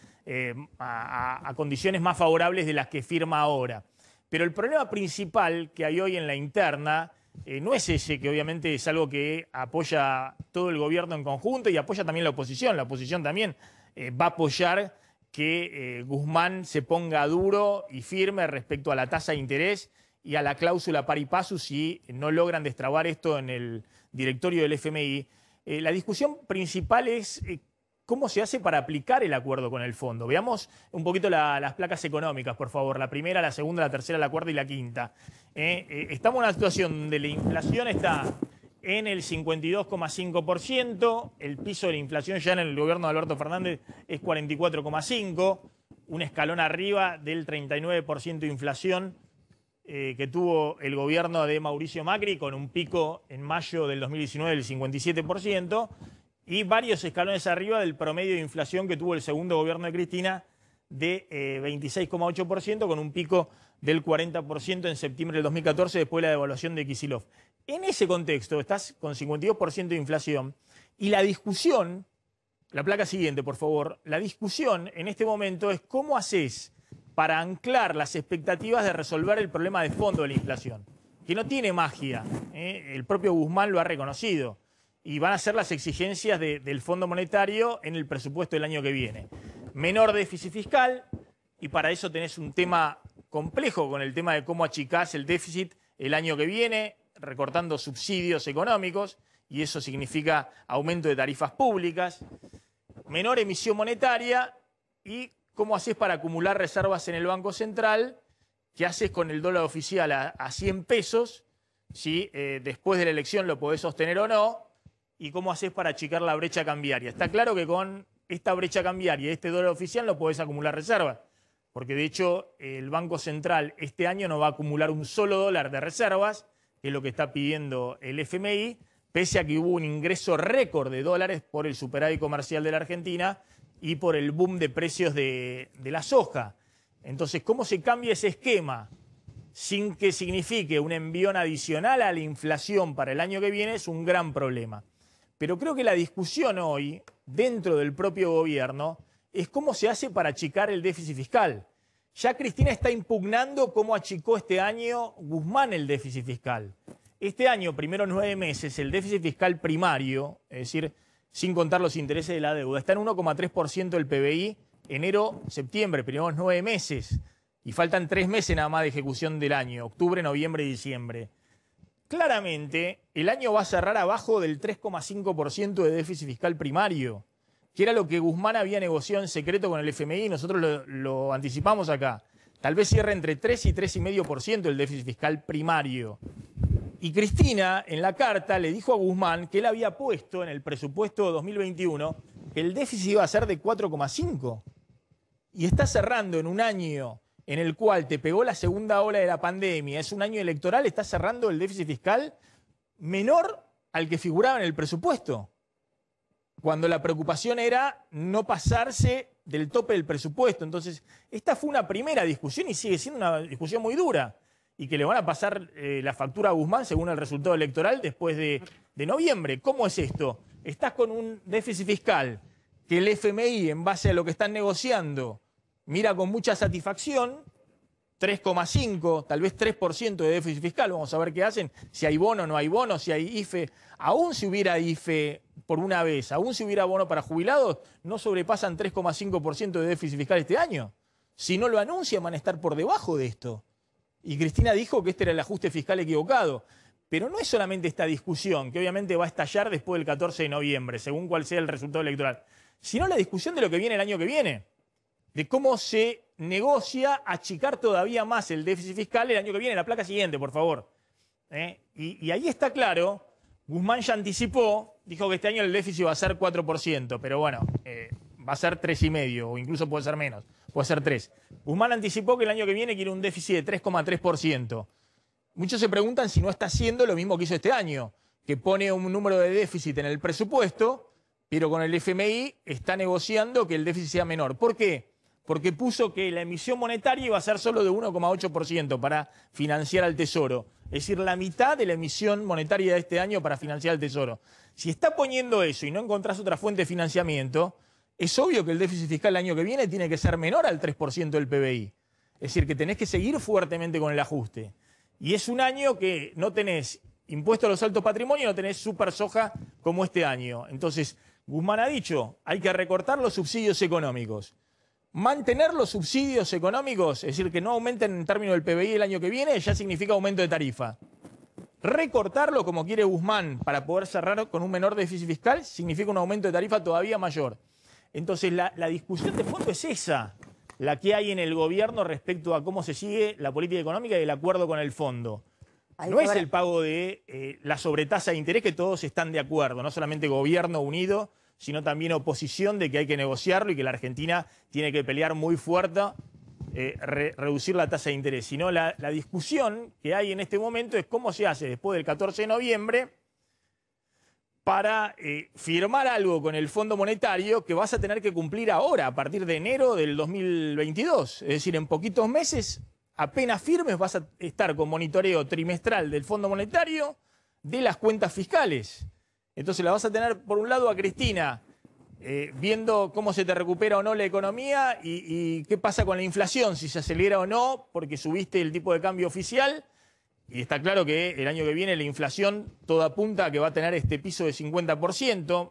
a condiciones más favorables de las que firma ahora. Pero el problema principal que hay hoy en la interna no es ese, que obviamente es algo que apoya todo el gobierno en conjunto y apoya también la oposición. La oposición también va a apoyar que Guzmán se ponga duro y firme respecto a la tasa de interés y a la cláusula pari passu si no logran destrabar esto en el directorio del FMI. La discusión principal es cómo se hace para aplicar el acuerdo con el fondo. Veamos un poquito las placas económicas, por favor. La primera, la segunda, la tercera, la cuarta y la quinta. Estamos en una situación donde la inflación está en el 52,5%, el piso de la inflación ya en el gobierno de Alberto Fernández es 44,5%, un escalón arriba del 39% de inflación que tuvo el gobierno de Mauricio Macri, con un pico en mayo del 2019 del 57%, y varios escalones arriba del promedio de inflación que tuvo el segundo gobierno de Cristina de 26,8%, con un pico del 40% en septiembre del 2014 después de la devaluación de Kicillof. En ese contexto estás con 52% de inflación y la discusión, la placa siguiente por favor, la discusión en este momento es cómo haces para anclar las expectativas de resolver el problema de fondo de la inflación, que no tiene magia, el propio Guzmán lo ha reconocido, y van a ser las exigencias del Fondo Monetario en el presupuesto del año que viene. Menor déficit fiscal, y para eso tenés un tema complejo con el tema de cómo achicás el déficit el año que viene, recortando subsidios económicos, y eso significa aumento de tarifas públicas, menor emisión monetaria, y cómo haces para acumular reservas en el Banco Central, qué haces con el dólar oficial a 100 pesos, si después de la elección lo podés sostener o no, y cómo haces para achicar la brecha cambiaria. Está claro que con esta brecha cambiaria y este dólar oficial no podés acumular reservas, porque de hecho el Banco Central este año no va a acumular un solo dólar de reservas, que es lo que está pidiendo el FMI, pese a que hubo un ingreso récord de dólares por el superávit comercial de la Argentina y por el boom de precios de la soja. Entonces, ¿cómo se cambia ese esquema sin que signifique un envión adicional a la inflación para el año que viene? Es un gran problema. Pero creo que la discusión hoy, dentro del propio gobierno, es cómo se hace para achicar el déficit fiscal. Ya Cristina está impugnando cómo achicó este año Guzmán el déficit fiscal. Este año, primeros 9 meses, el déficit fiscal primario, es decir, sin contar los intereses de la deuda, está en 1,3% del PBI enero-septiembre, primeros 9 meses. Y faltan 3 meses nada más de ejecución del año, octubre, noviembre y diciembre. Claramente, el año va a cerrar abajo del 3,5% de déficit fiscal primario, que era lo que Guzmán había negociado en secreto con el FMI, y nosotros lo anticipamos acá. Tal vez cierre entre 3 y 3,5% el déficit fiscal primario. Y Cristina, en la carta, le dijo a Guzmán que él había puesto en el presupuesto 2021 que el déficit iba a ser de 4,5%. Y está cerrando en un año en el cual te pegó la segunda ola de la pandemia, es un año electoral, está cerrando el déficit fiscal menor al que figuraba en el presupuesto, cuando la preocupación era no pasarse del tope del presupuesto. Entonces, esta fue una primera discusión y sigue siendo una discusión muy dura, y que le van a pasar la factura a Guzmán según el resultado electoral después de de noviembre. ¿Cómo es esto? Estás con un déficit fiscal que el FMI, en base a lo que están negociando, mira con mucha satisfacción, 3,5, tal vez 3% de déficit fiscal. Vamos a ver qué hacen, si hay bono o no hay bono, si hay IFE. Aún si hubiera IFE por una vez, aún si hubiera bono para jubilados, no sobrepasan 3,5% de déficit fiscal este año. Si no lo anuncian, van a estar por debajo de esto. Y Cristina dijo que este era el ajuste fiscal equivocado. Pero no es solamente esta discusión, que obviamente va a estallar después del 14 de noviembre, según cuál sea el resultado electoral, sino la discusión de lo que viene el año que viene, de cómo se negocia achicar todavía más el déficit fiscal el año que viene, la placa siguiente, por favor. Y ahí está claro, Guzmán ya anticipó, dijo que este año el déficit va a ser 4%, pero bueno, va a ser 3,5%, o incluso puede ser menos, puede ser 3%. Guzmán anticipó que el año que viene quiere un déficit de 3,3%. Muchos se preguntan si no está haciendo lo mismo que hizo este año, que pone un número de déficit en el presupuesto, pero con el FMI está negociando que el déficit sea menor. ¿Por qué? Porque puso que la emisión monetaria iba a ser solo de 1,8% para financiar al Tesoro. Es decir, la mitad de la emisión monetaria de este año para financiar al Tesoro. Si está poniendo eso y no encontrás otra fuente de financiamiento, es obvio que el déficit fiscal el año que viene tiene que ser menor al 3% del PBI. Es decir, que tenés que seguir fuertemente con el ajuste. Y es un año que no tenés impuesto a los altos patrimonios, no tenés super soja como este año. Entonces, Guzmán ha dicho, hay que recortar los subsidios económicos. Mantener los subsidios económicos, es decir, que no aumenten en términos del PBI el año que viene, ya significa aumento de tarifa. Recortarlo, como quiere Guzmán, para poder cerrar con un menor déficit fiscal, significa un aumento de tarifa todavía mayor. Entonces, la discusión de fondo es esa, la que hay en el gobierno respecto a cómo se sigue la política económica y el acuerdo con el fondo. No es el pago de la sobretasa de interés, que todos están de acuerdo, no solamente gobierno unido, sino también oposición de que hay que negociarlo y que la Argentina tiene que pelear muy fuerte, reducir la tasa de interés. Sino la discusión que hay en este momento es cómo se hace después del 14 de noviembre para firmar algo con el Fondo Monetario que vas a tener que cumplir ahora, a partir de enero del 2022. Es decir, en poquitos meses, apenas firmes, vas a estar con monitoreo trimestral del Fondo Monetario de las cuentas fiscales. Entonces la vas a tener, por un lado, a Cristina viendo cómo se te recupera o no la economía y qué pasa con la inflación, si se acelera o no, porque subiste el tipo de cambio oficial. Y está claro que el año que viene la inflación todo apunta a que va a tener este piso de 50%,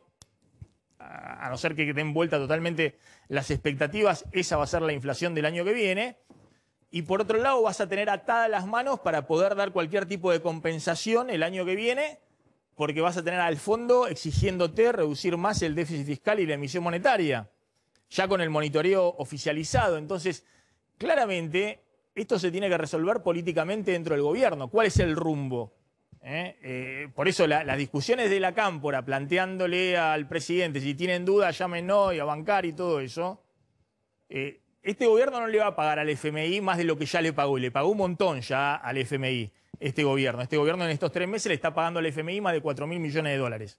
a no ser que den vuelta totalmente las expectativas, esa va a ser la inflación del año que viene. Y por otro lado vas a tener atadas las manos para poder dar cualquier tipo de compensación el año que viene, porque vas a tener al fondo exigiéndote reducir más el déficit fiscal y la emisión monetaria, ya con el monitoreo oficializado. Entonces, claramente, esto se tiene que resolver políticamente dentro del gobierno. ¿Cuál es el rumbo? Por eso las discusiones de la Cámpora, planteándole al presidente, si tienen dudas, llámenos y a bancar y todo eso. Este gobierno no le va a pagar al FMI más de lo que ya le pagó, y le pagó un montón ya al FMI. Este gobierno en estos 3 meses le está pagando al FMI más de 4.000 millones de dólares.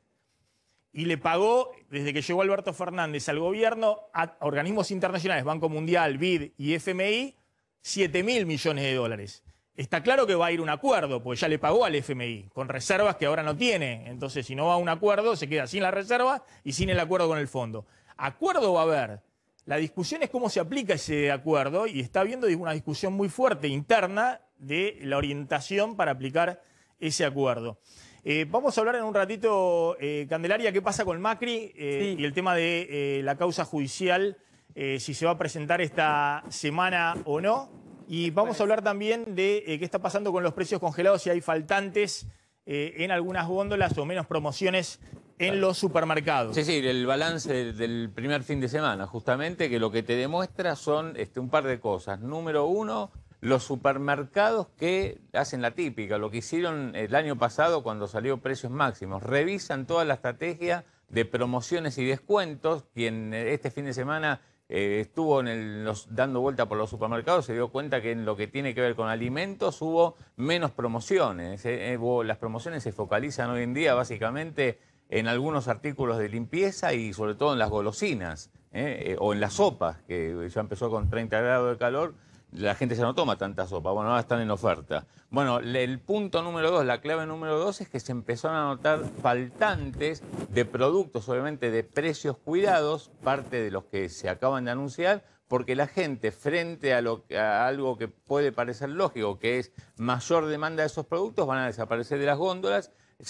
Y le pagó, desde que llegó Alberto Fernández al gobierno, a organismos internacionales, Banco Mundial, BID y FMI, 7.000 millones de dólares. Está claro que va a ir un acuerdo, porque ya le pagó al FMI, con reservas que ahora no tiene. Entonces, si no va a un acuerdo, se queda sin la reserva y sin el acuerdo con el fondo. Acuerdo va a haber. La discusión es cómo se aplica ese acuerdo, y está habiendo una discusión muy fuerte interna de la orientación para aplicar ese acuerdo. Vamos a hablar en un ratito, Candelaria, qué pasa con Macri y el tema de la causa judicial, si se va a presentar esta semana o no. Y vamos a hablar también de qué está pasando con los precios congelados, si hay faltantes en algunas góndolas o menos promociones en los supermercados. Sí, el balance del primer fin de semana, justamente, que lo que te demuestra son un par de cosas. Número uno, los supermercados que hacen la típica, lo que hicieron el año pasado cuando salió Precios Máximos. Revisan toda la estrategia de promociones y descuentos. Quien este fin de semana estuvo dando vuelta por los supermercados se dio cuenta que en lo que tiene que ver con alimentos hubo menos promociones. Las promociones se focalizan hoy en día básicamente en algunos artículos de limpieza y sobre todo en las golosinas, o en las sopas, que ya empezó con 30 grados de calor la gente ya no toma tanta sopa, bueno, ahora están en oferta. Bueno, el punto número 2, la clave número 2 es que se empezaron a notar faltantes de productos, obviamente de precios cuidados, parte de los que se acaban de anunciar, porque la gente, frente a algo que puede parecer lógico, que es mayor demanda de esos productos, van a desaparecer de las góndolas.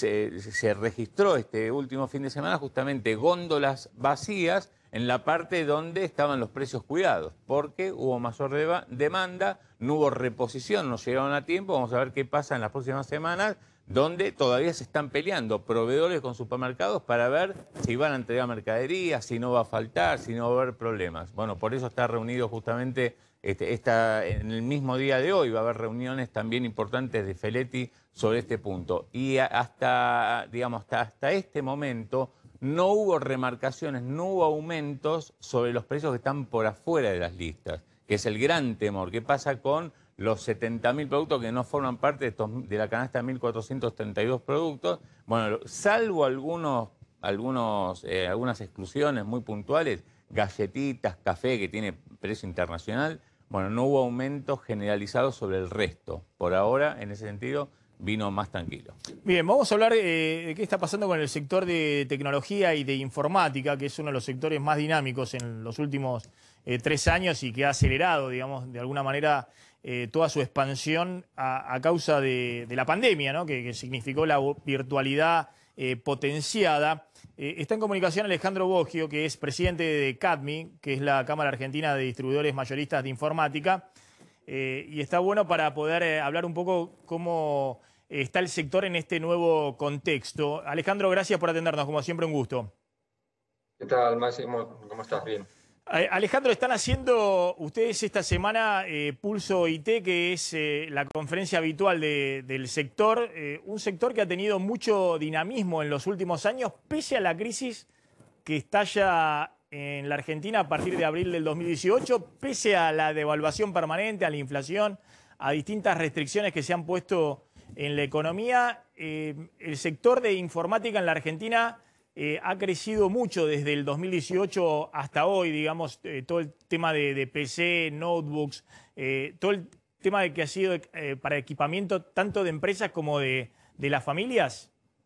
Se registró este último fin de semana justamente góndolas vacías en la parte donde estaban los precios cuidados, porque hubo mayor demanda, no hubo reposición, no llegaron a tiempo. Vamos a ver qué pasa en las próximas semanas, donde todavía se están peleando proveedores con supermercados para ver si van a entregar mercadería, si no va a faltar, si no va a haber problemas. Bueno, por eso está reunido justamente en el mismo día de hoy, va a haber reuniones también importantes de Feletti sobre este punto. Y hasta este momento no hubo remarcaciones, no hubo aumentos sobre los precios que están por afuera de las listas, que es el gran temor. ¿Qué pasa con los 70.000 productos que no forman parte de la canasta de 1.432 productos? Bueno, salvo algunas exclusiones muy puntuales, galletitas, café, que tiene precio internacional, bueno, no hubo aumentos generalizados sobre el resto. Por ahora, en ese sentido, vino más tranquilo. Bien, vamos a hablar de qué está pasando con el sector de tecnología y de informática, que es uno de los sectores más dinámicos en los últimos 3 años y que ha acelerado, digamos, de alguna manera toda su expansión a causa de la pandemia, ¿no? que significó la virtualidad potenciada. Está en comunicación Alejandro Boggio, que es presidente de CADMI, que es la Cámara Argentina de Distribuidores Mayoristas de Informática, y está bueno para poder hablar un poco cómo está el sector en este nuevo contexto. Alejandro, gracias por atendernos, como siempre un gusto. ¿Qué tal, Máximo? ¿Cómo estás? Bien. Alejandro, están haciendo ustedes esta semana Pulso IT, que es la conferencia habitual del sector, un sector que ha tenido mucho dinamismo en los últimos años, pese a la crisis que estalla en la Argentina a partir de abril del 2018, pese a la devaluación permanente, a la inflación, a distintas restricciones que se han puesto en la economía. El sector de informática en la Argentina ha crecido mucho desde el 2018 hasta hoy, digamos, todo el tema de PC, notebooks, todo el tema de que ha sido para equipamiento tanto de empresas como de las familias.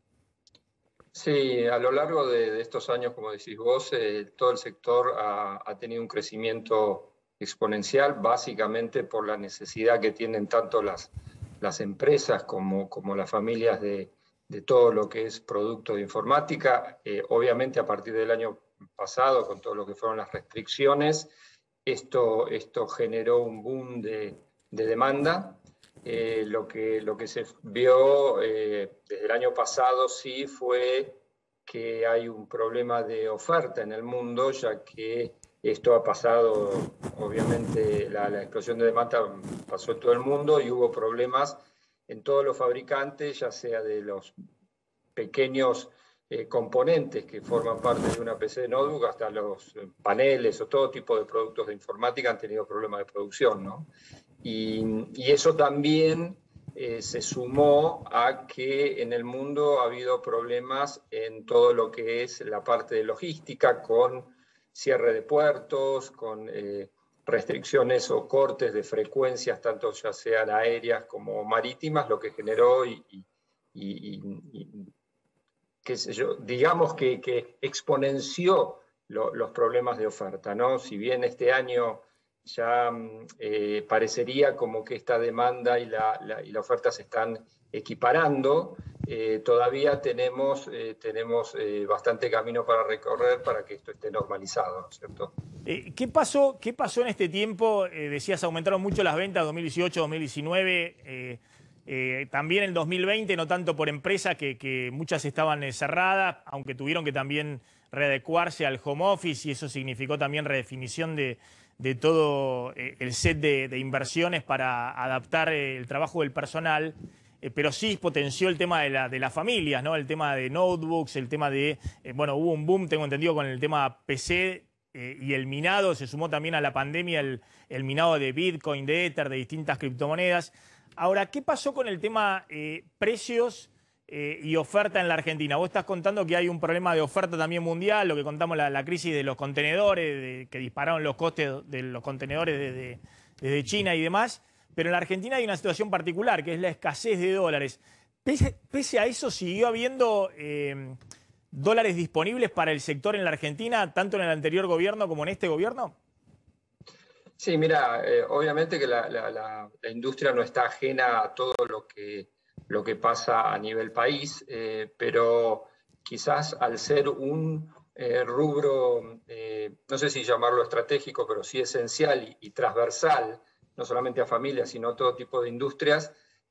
Sí, a lo largo de estos años, como decís vos, todo el sector ha tenido un crecimiento exponencial, básicamente por la necesidad que tienen tanto las empresas como las familias de todo lo que es producto de informática. Obviamente a partir del año pasado, con todo lo que fueron las restricciones, esto generó un boom de demanda. Lo que se vio desde el año pasado sí fue que hay un problema de oferta en el mundo, ya que esto ha pasado, obviamente la explosión de demanda pasó en todo el mundo y hubo problemas en todos los fabricantes, ya sea de los pequeños componentes que forman parte de una PC de notebook hasta los paneles o todo tipo de productos de informática han tenido problemas de producción, ¿no? Y eso también se sumó a que en el mundo ha habido problemas en todo lo que es la parte de logística, con cierre de puertos, con restricciones o cortes de frecuencias, tanto ya sean aéreas como marítimas, lo que generó qué sé yo, digamos que exponenció los problemas de oferta, ¿no? Si bien este año ya parecería como que esta demanda y la oferta se están equiparando, todavía tenemos bastante camino para recorrer para que esto esté normalizado, ¿no es cierto? ¿Qué pasó en este tiempo? Decías, aumentaron mucho las ventas 2018, 2019, también en 2020, no tanto por empresas que muchas estaban cerradas, aunque tuvieron que también readecuarse al home office y eso significó también redefinición de todo el set de inversiones para adaptar el trabajo del personal, pero sí potenció el tema de las familias, ¿no? El tema de notebooks, el tema de, bueno, hubo un boom, tengo entendido, con el tema PC y el minado, se sumó también a la pandemia el minado de Bitcoin, de Ether, de distintas criptomonedas. Ahora, ¿qué pasó con el tema precios y oferta en la Argentina? Vos estás contando que hay un problema de oferta también mundial, lo que contamos la crisis de los contenedores, que dispararon los costes de los contenedores desde China y demás, pero en la Argentina hay una situación particular, que es la escasez de dólares. Pese a eso, siguió habiendo dólares disponibles para el sector en la Argentina, tanto en el anterior gobierno como en este gobierno. Sí, mira, obviamente que la industria no está ajena a todo lo que pasa a nivel país, pero quizás al ser un rubro, no sé si llamarlo estratégico, pero sí esencial y transversal, no solamente a familias, sino a todo tipo de industrias,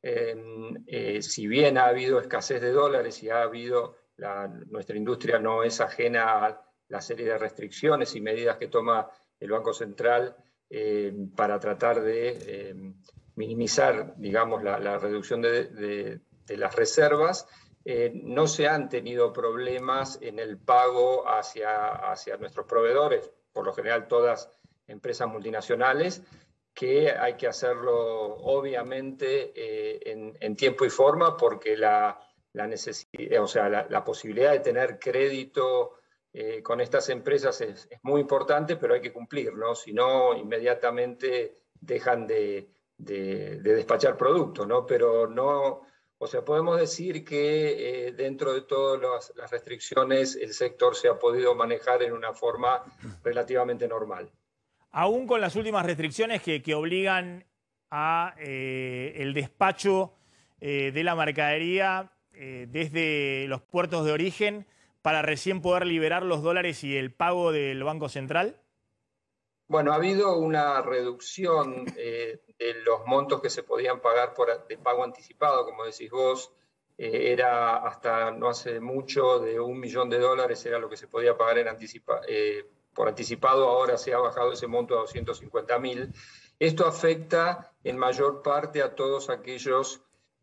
si bien ha habido escasez de dólares y ha habido, nuestra industria no es ajena a la serie de restricciones y medidas que toma el Banco Central para tratar de minimizar, digamos, la reducción de las reservas, no se han tenido problemas en el pago hacia nuestros proveedores, por lo general todas empresas multinacionales, que hay que hacerlo obviamente en tiempo y forma, porque la necesidad, o sea, la posibilidad de tener crédito con estas empresas es muy importante, pero hay que cumplir, ¿no? Si no, inmediatamente dejan de despachar productos, ¿no? Pero no, o sea, podemos decir que dentro de todas las restricciones el sector se ha podido manejar en una forma relativamente normal. Aún con las últimas restricciones que obligan a el despacho de la mercadería desde los puertos de origen para recién poder liberar los dólares y el pago del Banco Central? Bueno, ha habido una reducción de los montos que se podían pagar de pago anticipado, como decís vos. Era hasta no hace mucho de $1 millón era lo que se podía pagar por anticipado. Ahora se ha bajado ese monto a 250.000. Esto afecta en mayor parte a todos aquellos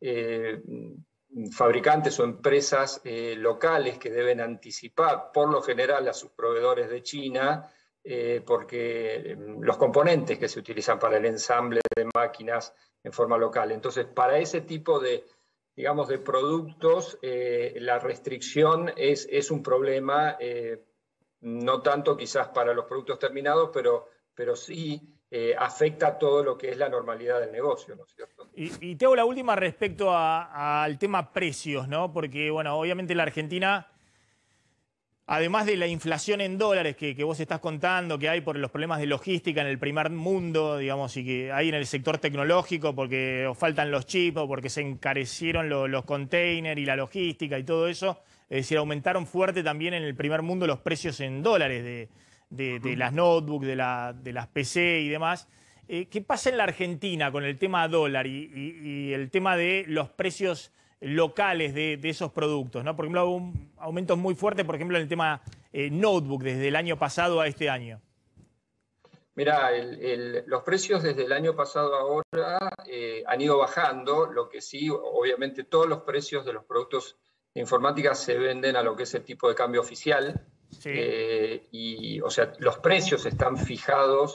fabricantes o empresas locales que deben anticipar, por lo general, a sus proveedores de China, porque los componentes que se utilizan para el ensamble de máquinas en forma local. Entonces, para ese tipo de, digamos, de productos, la restricción es un problema, no tanto quizás para los productos terminados, pero sí afecta a todo lo que es la normalidad del negocio, ¿no es cierto? Y te hago la última respecto al tema precios, ¿no? Porque, bueno, obviamente la Argentina, además de la inflación en dólares que vos estás contando, que hay por los problemas de logística en el primer mundo, digamos, y que hay en el sector tecnológico porque os faltan los chips o porque se encarecieron los containers y la logística y todo eso, es decir, aumentaron fuerte también en el primer mundo los precios en dólares de las notebooks, de las PC y demás. ¿Qué pasa en la Argentina con el tema dólar y el tema de los precios locales de esos productos, ¿no? Por ejemplo, hubo aumentos muy fuertes, por ejemplo, en el tema notebook desde el año pasado a este año. Mira, los precios desde el año pasado a ahora han ido bajando, lo que sí, obviamente todos los precios de los productos de informática se venden a lo que es el tipo de cambio oficial. Sí. Y, o sea, los precios están fijados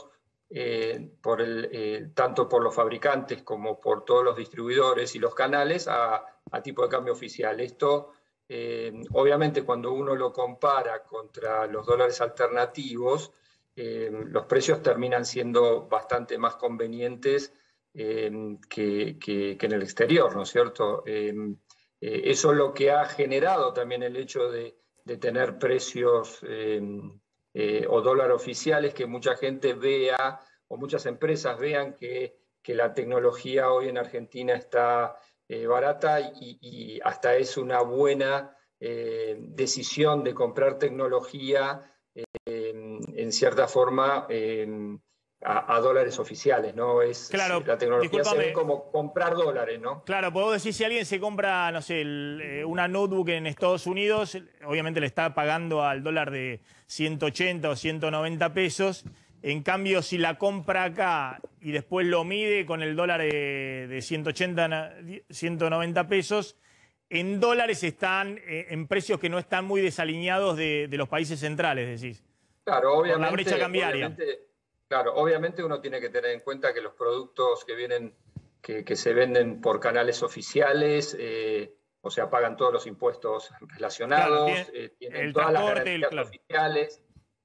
tanto por los fabricantes como por todos los distribuidores y los canales a tipo de cambio oficial. Esto, obviamente, cuando uno lo compara contra los dólares alternativos, los precios terminan siendo bastante más convenientes que en el exterior, ¿no es cierto? Eso es lo que ha generado también el hecho de tener precios o dólar oficiales, que mucha gente vea o muchas empresas vean que la tecnología hoy en Argentina está barata y hasta es una buena decisión de comprar tecnología en cierta forma a dólares oficiales, ¿no? Claro, la tecnología se ve como comprar dólares, ¿no? Claro, puedo decir, si alguien se compra, no sé, una notebook en Estados Unidos, obviamente le está pagando al dólar de 180 o 190 pesos. En cambio, si la compra acá y después lo mide con el dólar de 180, 190 pesos, en dólares están en precios que no están muy desalineados de los países centrales, decís. Claro, obviamente. Por la brecha cambiaria. Claro, obviamente uno tiene que tener en cuenta que los productos que vienen, que se venden por canales oficiales, o sea, pagan todos los impuestos relacionados, claro, tienen todas las garantías oficiales.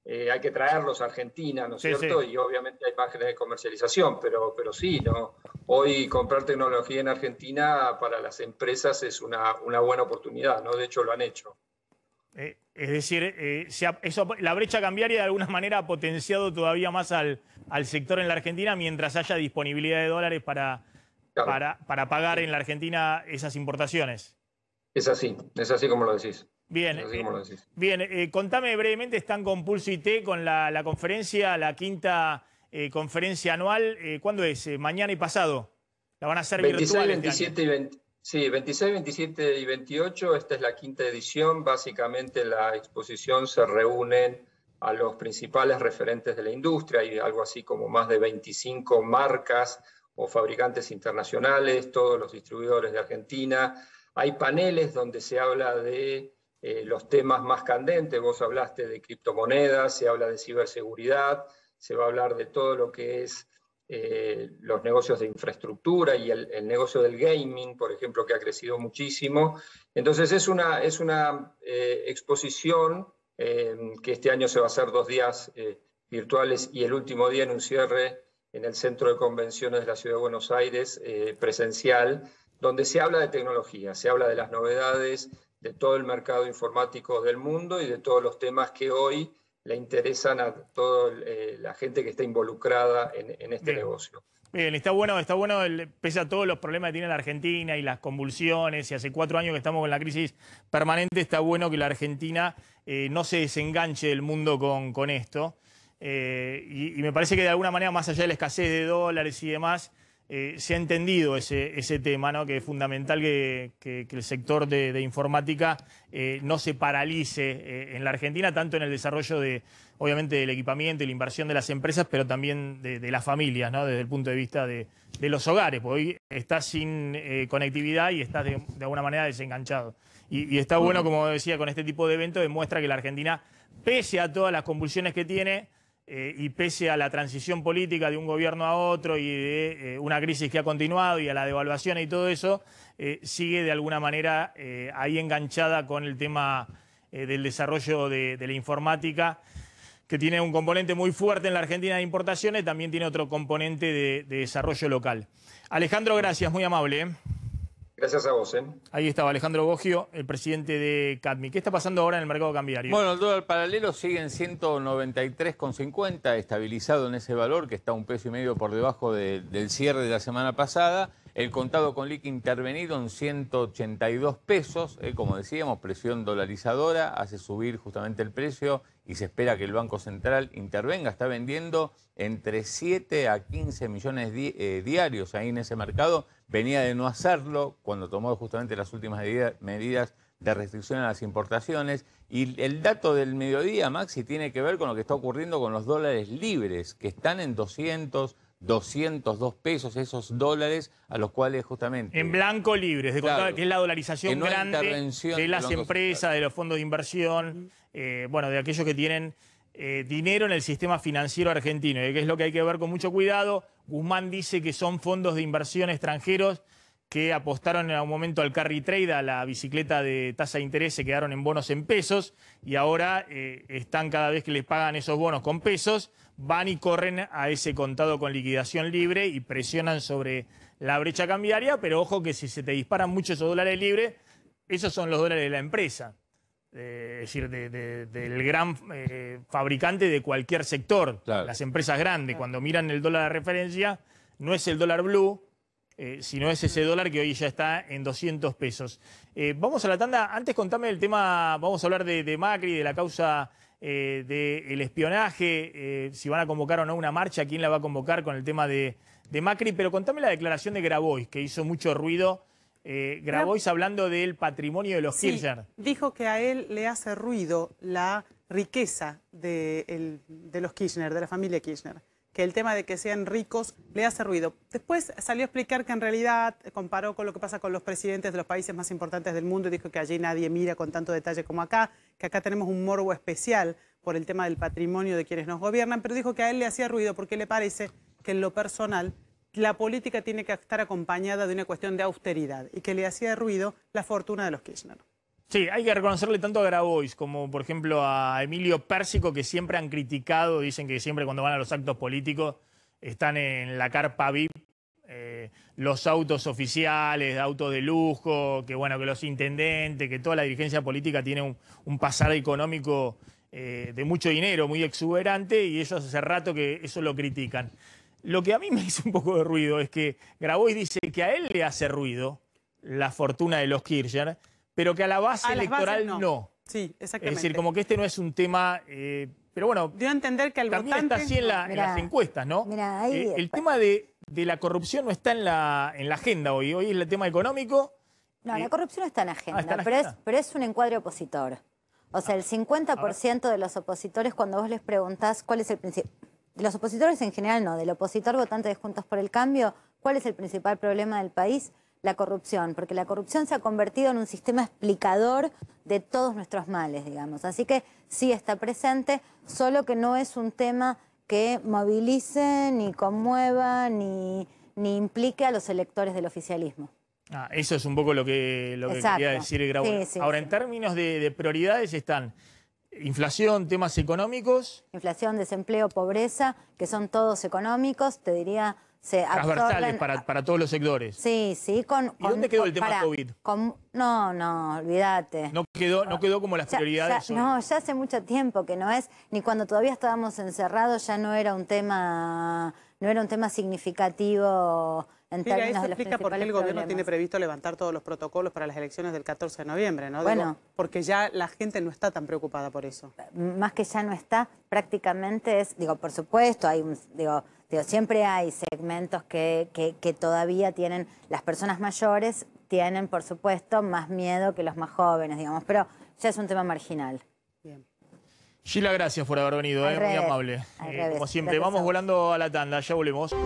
hay que traerlos a Argentina, ¿no es cierto? Sí. Y obviamente hay márgenes de comercialización, pero sí, ¿no? Hoy comprar tecnología en Argentina para las empresas es una buena oportunidad, ¿no? De hecho lo han hecho. Es decir, la brecha cambiaria de alguna manera ha potenciado todavía más al sector en la Argentina mientras haya disponibilidad de dólares para pagar en la Argentina esas importaciones. Es así como lo decís. Bien, contame brevemente, están con Pulso IT, con la conferencia, la quinta conferencia anual. ¿Cuándo es? ¿Mañana y pasado? ¿La van a hacer 26, virtual 27 y 20. Sí, 26, 27 y 28, esta es la quinta edición. Básicamente en la exposición se reúnen a los principales referentes de la industria, hay algo así como más de 25 marcas o fabricantes internacionales, todos los distribuidores de Argentina. Hay paneles donde se habla de los temas más candentes, vos hablaste de criptomonedas, se habla de ciberseguridad, se va a hablar de todo lo que es los negocios de infraestructura y el negocio del gaming, por ejemplo, que ha crecido muchísimo. Entonces es una exposición que este año se va a hacer 2 días virtuales y el último día en un cierre en el Centro de Convenciones de la Ciudad de Buenos Aires, presencial, donde se habla de tecnología, se habla de las novedades de todo el mercado informático del mundo y de todos los temas que hoy le interesan a toda la gente que está involucrada en este negocio. Bien, está bueno, pese a todos los problemas que tiene la Argentina y las convulsiones, y hace 4 años que estamos con la crisis permanente, está bueno que la Argentina no se desenganche del mundo con esto. Y me parece que de alguna manera, más allá de la escasez de dólares y demás, se ha entendido ese tema, ¿no? Que es fundamental que el sector de informática no se paralice en la Argentina, tanto en el desarrollo obviamente del equipamiento y la inversión de las empresas, pero también de las familias, ¿no? Desde el punto de vista de los hogares, porque hoy estás sin conectividad y estás de alguna manera desenganchado. Y está bueno, como decía, con este tipo de eventos demuestra que la Argentina, pese a todas las convulsiones que tiene, y pese a la transición política de un gobierno a otro y de una crisis que ha continuado y a la devaluación y todo eso, sigue de alguna manera ahí enganchada con el tema del desarrollo de la informática, que tiene un componente muy fuerte en la Argentina de importaciones, también tiene otro componente de desarrollo local. Alejandro, gracias, muy amable. Gracias a vos. Ahí estaba Alejandro Boggio, el presidente de CADMI. ¿Qué está pasando ahora en el mercado cambiario? Bueno, el dólar paralelo sigue en 193,50, estabilizado en ese valor, que está $1,50 por debajo del cierre de la semana pasada. El contado con liqui intervenido en 182 pesos. Como decíamos, presión dolarizadora, hace subir justamente el precio y se espera que el Banco Central intervenga. Está vendiendo entre 7 a 15 millones diarios ahí en ese mercado. Venía de no hacerlo cuando tomó justamente las últimas medidas de restricción a las importaciones. Y el dato del mediodía, Maxi, tiene que ver con lo que está ocurriendo con los dólares libres, que están en 202 pesos, esos dólares a los cuales justamente... En blanco libres, claro, que es la dolarización grande de las empresas, de los fondos de inversión, bueno, de aquellos que tienen dinero en el sistema financiero argentino, que es lo que hay que ver con mucho cuidado. Guzmán dice que son fondos de inversión extranjeros que apostaron en algún momento al carry trade, a la bicicleta de tasa de interés, se quedaron en bonos en pesos y ahora están, cada vez que les pagan esos bonos con pesos, van y corren a ese contado con liquidación libre y presionan sobre la brecha cambiaria, pero ojo que si se te disparan mucho esos dólares libres, esos son los dólares de la empresa, es decir, del gran fabricante de cualquier sector, claro. Las empresas grandes, cuando miran el dólar de referencia, no es el dólar blue, sino es ese dólar que hoy ya está en 200 pesos. Vamos a la tanda. Antes contame el tema, vamos a hablar de Macri, de la causa del espionaje, si van a convocar o no una marcha, quién la va a convocar con el tema de Macri, pero contame la declaración de Grabois, que hizo mucho ruido. Grabois hablando del patrimonio de los Kirchner. Dijo que a él le hace ruido la riqueza de los Kirchner, de la familia Kirchner, que el tema de que sean ricos le hace ruido. Después salió a explicar que en realidad comparó con lo que pasa con los presidentes de los países más importantes del mundo y dijo que allí nadie mira con tanto detalle como acá, que acá tenemos un morbo especial por el tema del patrimonio de quienes nos gobiernan, pero dijo que a él le hacía ruido porque le parece que en lo personal la política tiene que estar acompañada de una cuestión de austeridad y que le hacía ruido la fortuna de los Kirchner. Sí, hay que reconocerle tanto a Grabois como, por ejemplo, a Emilio Pérsico, que siempre han criticado, dicen que siempre cuando van a los actos políticos están en la carpa VIP, los autos oficiales, autos de lujo, que bueno, que los intendentes, que toda la dirigencia política tiene un pasar económico de mucho dinero, muy exuberante, y ellos hace rato que eso lo critican. Lo que a mí me hizo un poco de ruido es que Grabois dice que a él le hace ruido la fortuna de los Kirchner, pero que a la base electoral no. Sí, exactamente. Es decir, como que este no es un tema... pero bueno, dio a entender que al también votante... está así en las encuestas, ¿no? Mirá, ahí, el tema de la corrupción no está en la agenda hoy. Hoy es el tema económico. No, la corrupción no está en agenda, está en pero, agenda. pero es un encuadre opositor. O sea, el 50% de los opositores, cuando vos les preguntás cuál es el principal... De los opositores en general no, del opositor votante de Juntos por el Cambio, ¿cuál es el principal problema del país? La corrupción, porque la corrupción se ha convertido en un sistema explicador de todos nuestros males, digamos. Así que sí está presente, solo que no es un tema que movilice, ni conmueva, ni implique a los electores del oficialismo. Eso es un poco lo que quería decir Grabois. Sí, Ahora, en términos de prioridades están inflación, temas económicos. Inflación, desempleo, pobreza, que son todos económicos, te diría... Transversales para todos los sectores. Sí, sí. ¿Y dónde quedó el tema COVID? No, olvídate. No quedó como las prioridades. Ya hace mucho tiempo que no es, ni cuando todavía estábamos encerrados ya no era un tema significativo en términos de los principales problemas. Explica por qué el gobierno tiene previsto levantar todos los protocolos para las elecciones del 14 de noviembre, ¿no? Bueno, porque ya la gente no está tan preocupada por eso. Más que ya no está, prácticamente es, por supuesto, siempre hay segmentos que todavía tienen, las personas mayores tienen, por supuesto, más miedo que los más jóvenes, digamos, pero ya es un tema marginal. Bien. Gila, gracias por haber venido, muy amable. Como siempre, vamos volando a la tanda, ya volvemos.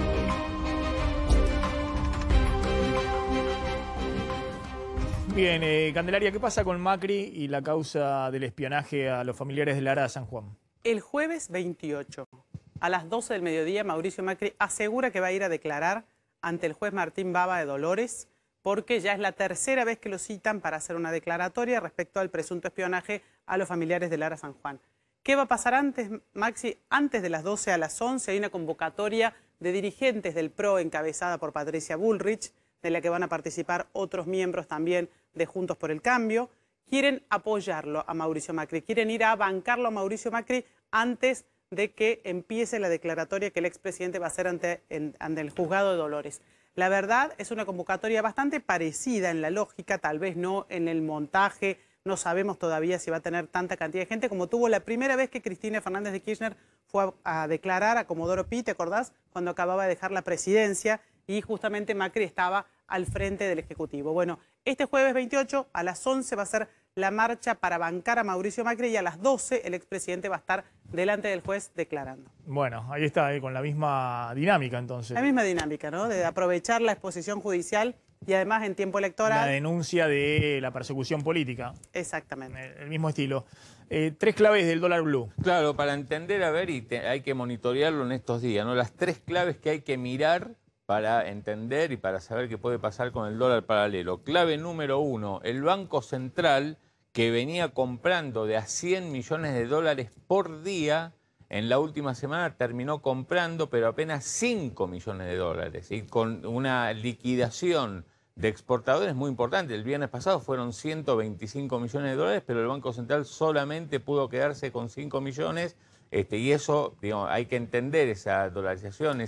Bien, Candelaria, ¿qué pasa con Macri y la causa del espionaje a los familiares de Lara San Juan? El jueves 28, a las 12 del mediodía, Mauricio Macri asegura que va a ir a declarar ante el juez Martín Baba de Dolores, porque ya es la tercera vez que lo citan para hacer una declaratoria respecto al presunto espionaje a los familiares de Lara San Juan. ¿Qué va a pasar antes, Maxi? Antes de las 12 a las 11 hay una convocatoria de dirigentes del PRO encabezada por Patricia Bullrich, de la que van a participar otros miembros también de Juntos por el Cambio. Quieren apoyarlo a Mauricio Macri, quieren ir a bancarlo a Mauricio Macri antes de que empiece la declaratoria que el expresidente va a hacer ante el juzgado de Dolores. La verdad es una convocatoria bastante parecida en la lógica, tal vez no en el montaje, no sabemos todavía si va a tener tanta cantidad de gente como tuvo la primera vez que Cristina Fernández de Kirchner fue a declarar a Comodoro Pi, ¿te acordás? Cuando acababa de dejar la presidencia y justamente Macri estaba al frente del Ejecutivo. Bueno, este jueves 28 a las 11 va a ser la marcha para bancar a Mauricio Macri y a las 12 el expresidente va a estar delante del juez declarando. Bueno, ahí está, con la misma dinámica entonces. La misma dinámica, ¿no? De aprovechar la exposición judicial y además en tiempo electoral. La denuncia de la persecución política. Exactamente. El mismo estilo. 3 claves del dólar blue. Claro, para entender, hay que monitorearlo en estos días, ¿no? Las 3 claves que hay que mirar para entender y para saber qué puede pasar con el dólar paralelo. Clave número 1, el Banco Central, que venía comprando de a 100 millones de dólares por día, en la última semana terminó comprando, pero apenas 5 millones de dólares, y con una liquidación de exportadores muy importante. El viernes pasado fueron 125 millones de dólares, pero el Banco Central solamente pudo quedarse con 5 millones. Y eso, digamos, hay que entender esa dolarización,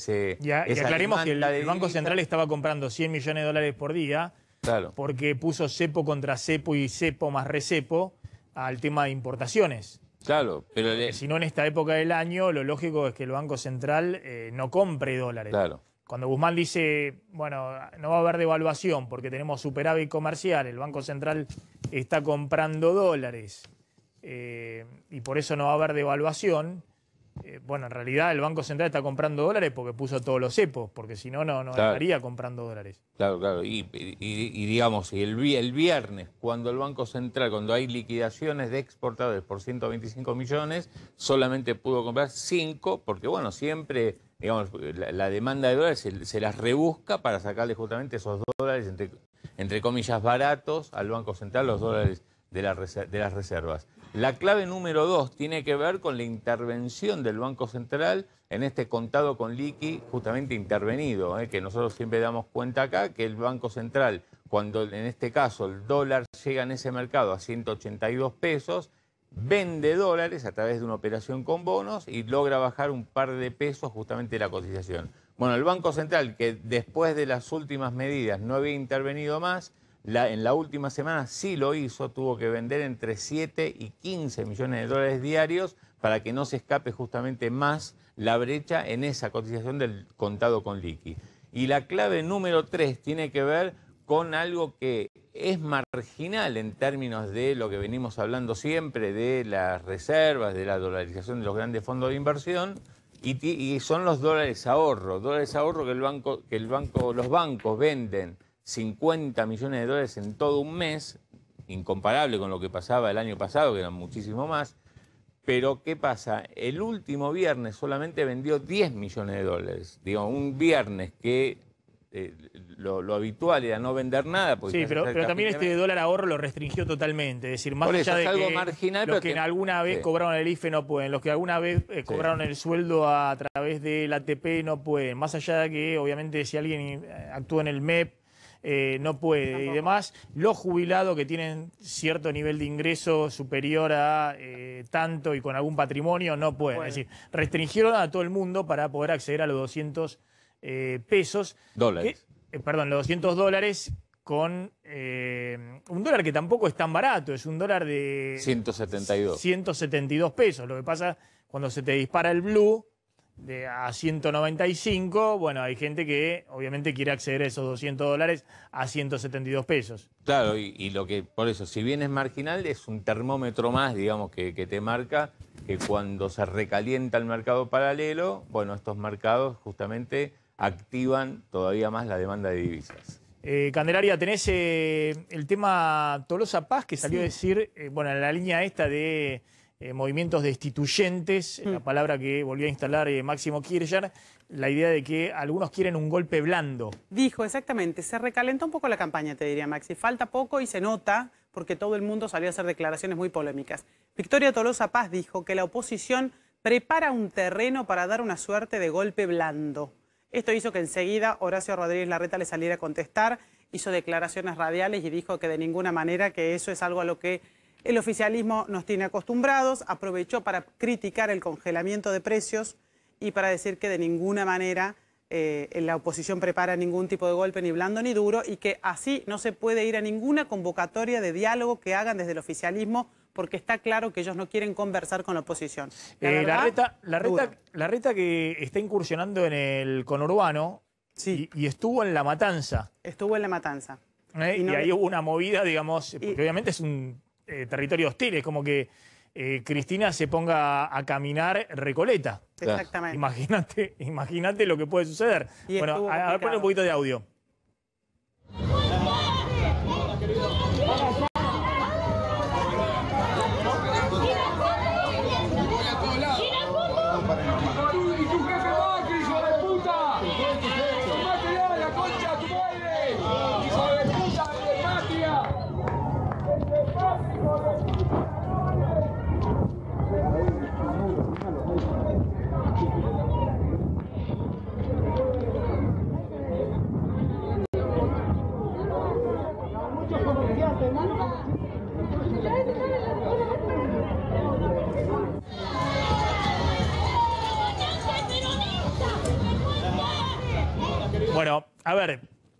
y aclaremos que el Banco Central estaba comprando 100 millones de dólares por día, claro, porque puso cepo contra cepo y cepo más recepo al tema de importaciones. Claro, pero si no, en esta época del año, lo lógico es que el Banco Central no compre dólares. Claro. Cuando Guzmán dice, bueno, no va a haber devaluación porque tenemos superávit comercial, el Banco Central está comprando dólares, y por eso no va a haber devaluación. Bueno, en realidad el Banco Central está comprando dólares porque puso todos los cepos, porque si no, no estaría comprando dólares. Claro. Y digamos, el viernes, cuando el Banco Central, cuando hay liquidaciones de exportadores por 125 millones, solamente pudo comprar 5, porque bueno, siempre digamos, la demanda de dólares se las rebusca para sacarle justamente esos dólares, entre comillas, baratos al Banco Central, los dólares de las reservas. La clave número 2 tiene que ver con la intervención del Banco Central en este contado con liqui justamente intervenido, que nosotros siempre damos cuenta acá, que el Banco Central, cuando en este caso el dólar llega en ese mercado a 182 pesos, vende dólares a través de una operación con bonos y logra bajar un par de pesos justamente la cotización. Bueno, el Banco Central, que después de las últimas medidas no había intervenido más, en la última semana sí lo hizo, tuvo que vender entre 7 y 15 millones de dólares diarios para que no se escape justamente más la brecha en esa cotización del contado con liqui. Y la clave número 3 tiene que ver con algo que es marginal en términos de lo que venimos hablando siempre, de las reservas, de la dolarización de los grandes fondos de inversión, y son los dólares ahorro que los bancos venden 50 millones de dólares en todo un mes, incomparable con lo que pasaba el año pasado, que eran muchísimo más. Pero, ¿qué pasa? El último viernes solamente vendió 10 millones de dólares. Digo, un viernes que lo habitual era no vender nada. Sí, pero también este dólar ahorro lo restringió totalmente. Es decir, más allá de algo que marginal, los que alguna vez cobraron el IFE no pueden, los que alguna vez cobraron el sueldo a través del ATP no pueden. Más allá de que, obviamente, si alguien actúa en el MEP, no puede. Tampoco. Y demás, los jubilados que tienen cierto nivel de ingreso superior a tanto y con algún patrimonio no pueden. Es decir, restringieron a todo el mundo para poder acceder a los 200 pesos. Dólares. Perdón, los 200 dólares con un dólar que tampoco es tan barato, es un dólar de 172 pesos. Lo que pasa cuando se te dispara el blue a 195, bueno, hay gente que obviamente quiere acceder a esos 200 dólares a 172 pesos. Claro, y lo que, por eso, si bien es marginal, es un termómetro más, digamos, que te marca que cuando se recalienta el mercado paralelo, bueno, estos mercados justamente activan todavía más la demanda de divisas. Candelaria, tenés el tema Tolosa Paz, que salió a decir, bueno, en la línea esta de movimientos destituyentes, la palabra que volvió a instalar Máximo Kirchner, la idea de que algunos quieren un golpe blando. Dijo, exactamente, se recalentó un poco la campaña, te diría Maxi. Falta poco y se nota porque todo el mundo salió a hacer declaraciones muy polémicas. Victoria Tolosa Paz dijo que la oposición prepara un terreno para dar una suerte de golpe blando. Esto hizo que enseguida Horacio Rodríguez Larreta le saliera a contestar, hizo declaraciones radiales y dijo que de ninguna manera que eso es algo a lo que el oficialismo nos tiene acostumbrados. Aprovechó para criticar el congelamiento de precios y para decir que de ninguna manera la oposición prepara ningún tipo de golpe, ni blando ni duro, y que así no se puede ir a ninguna convocatoria de diálogo que hagan desde el oficialismo, porque está claro que ellos no quieren conversar con la oposición. Larreta que está incursionando en el conurbano, sí, y estuvo en La Matanza. Estuvo en La Matanza. Y ahí hubo una movida, digamos, porque obviamente es un territorio hostil, es como que Cristina se ponga a caminar Recoleta. Exactamente. Imagínate lo que puede suceder. Bueno, a ver, ponle un poquito de audio. Bueno, a ver.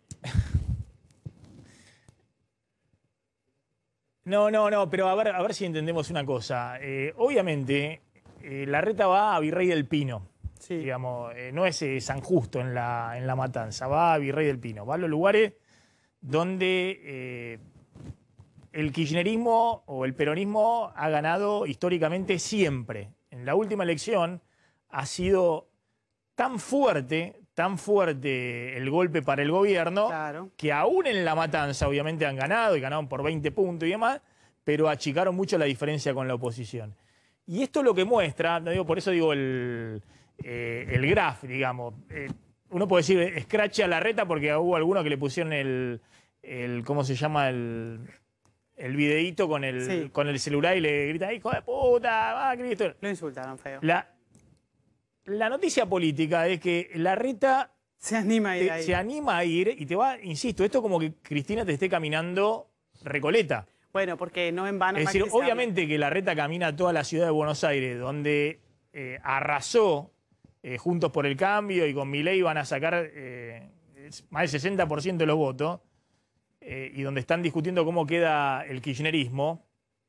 No, pero a ver si entendemos una cosa. Obviamente, Larreta va a Virrey del Pino. Sí. Digamos, no es San Justo en la Matanza, va a Virrey del Pino. Va a los lugares donde el kirchnerismo o el peronismo ha ganado históricamente siempre. En la última elección ha sido tan fuerte el golpe para el gobierno, claro, que aún en La Matanza obviamente han ganado y ganaron por 20 puntos y demás, pero achicaron mucho la diferencia con la oposición. Y esto lo que muestra, por eso digo el graph, digamos. Uno puede decir escrache a Larreta porque hubo algunos que le pusieron ¿cómo se llama? El videíto con el celular y le grita, hijo de puta, Macri. Lo insultaron feo. La noticia política es que Larreta se anima a ir ahí. Se anima a ir y te va, insisto, esto como que Cristina te esté caminando Recoleta. Bueno, porque no en vano. Es decir, obviamente que Larreta camina toda la ciudad de Buenos Aires, donde arrasó Juntos por el Cambio y con Milei van a sacar más del 60% de los votos, y donde están discutiendo cómo queda el kirchnerismo,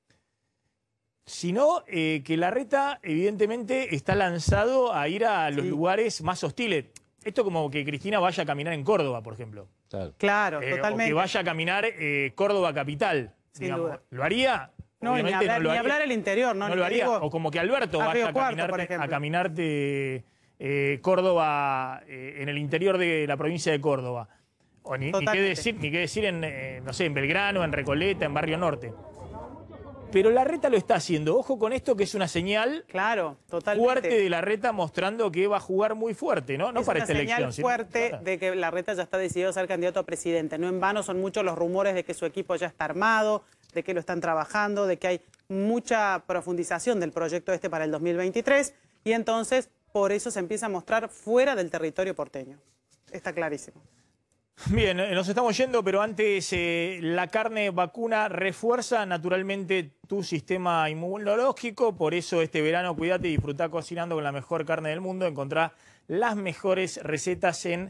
sino que Larreta evidentemente está lanzado a ir a los lugares más hostiles. Esto como que Cristina vaya a caminar en Córdoba, por ejemplo. Claro, totalmente. O que vaya a caminar Córdoba capital. Sin duda. ¿Lo haría? No, ni hablar el interior. No lo haría. O como que Alberto vaya a caminarte Córdoba, en el interior de la provincia de Córdoba. O ni qué decir en, no sé, en Belgrano, en Recoleta, en Barrio Norte. Pero Larreta lo está haciendo. Ojo con esto, que es una señal fuerte de Larreta mostrando que va a jugar muy fuerte, ¿no? No para esta elección. Es una señal fuerte de que Larreta ya está decidido a ser candidato a presidente. No en vano son muchos los rumores de que su equipo ya está armado, de que lo están trabajando, de que hay mucha profundización del proyecto para el 2023. Y entonces, por eso se empieza a mostrar fuera del territorio porteño. Está clarísimo. Bien, nos estamos yendo, pero antes la carne vacuna refuerza naturalmente tu sistema inmunológico. Por eso este verano cuídate y disfrutá cocinando con la mejor carne del mundo. Encontrá las mejores recetas en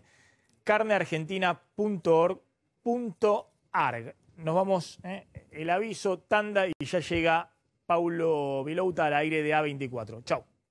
carneargentina.org.ar. Nos vamos, el aviso, tanda, y ya llega Paulo Vilouta al aire de A24. Chau.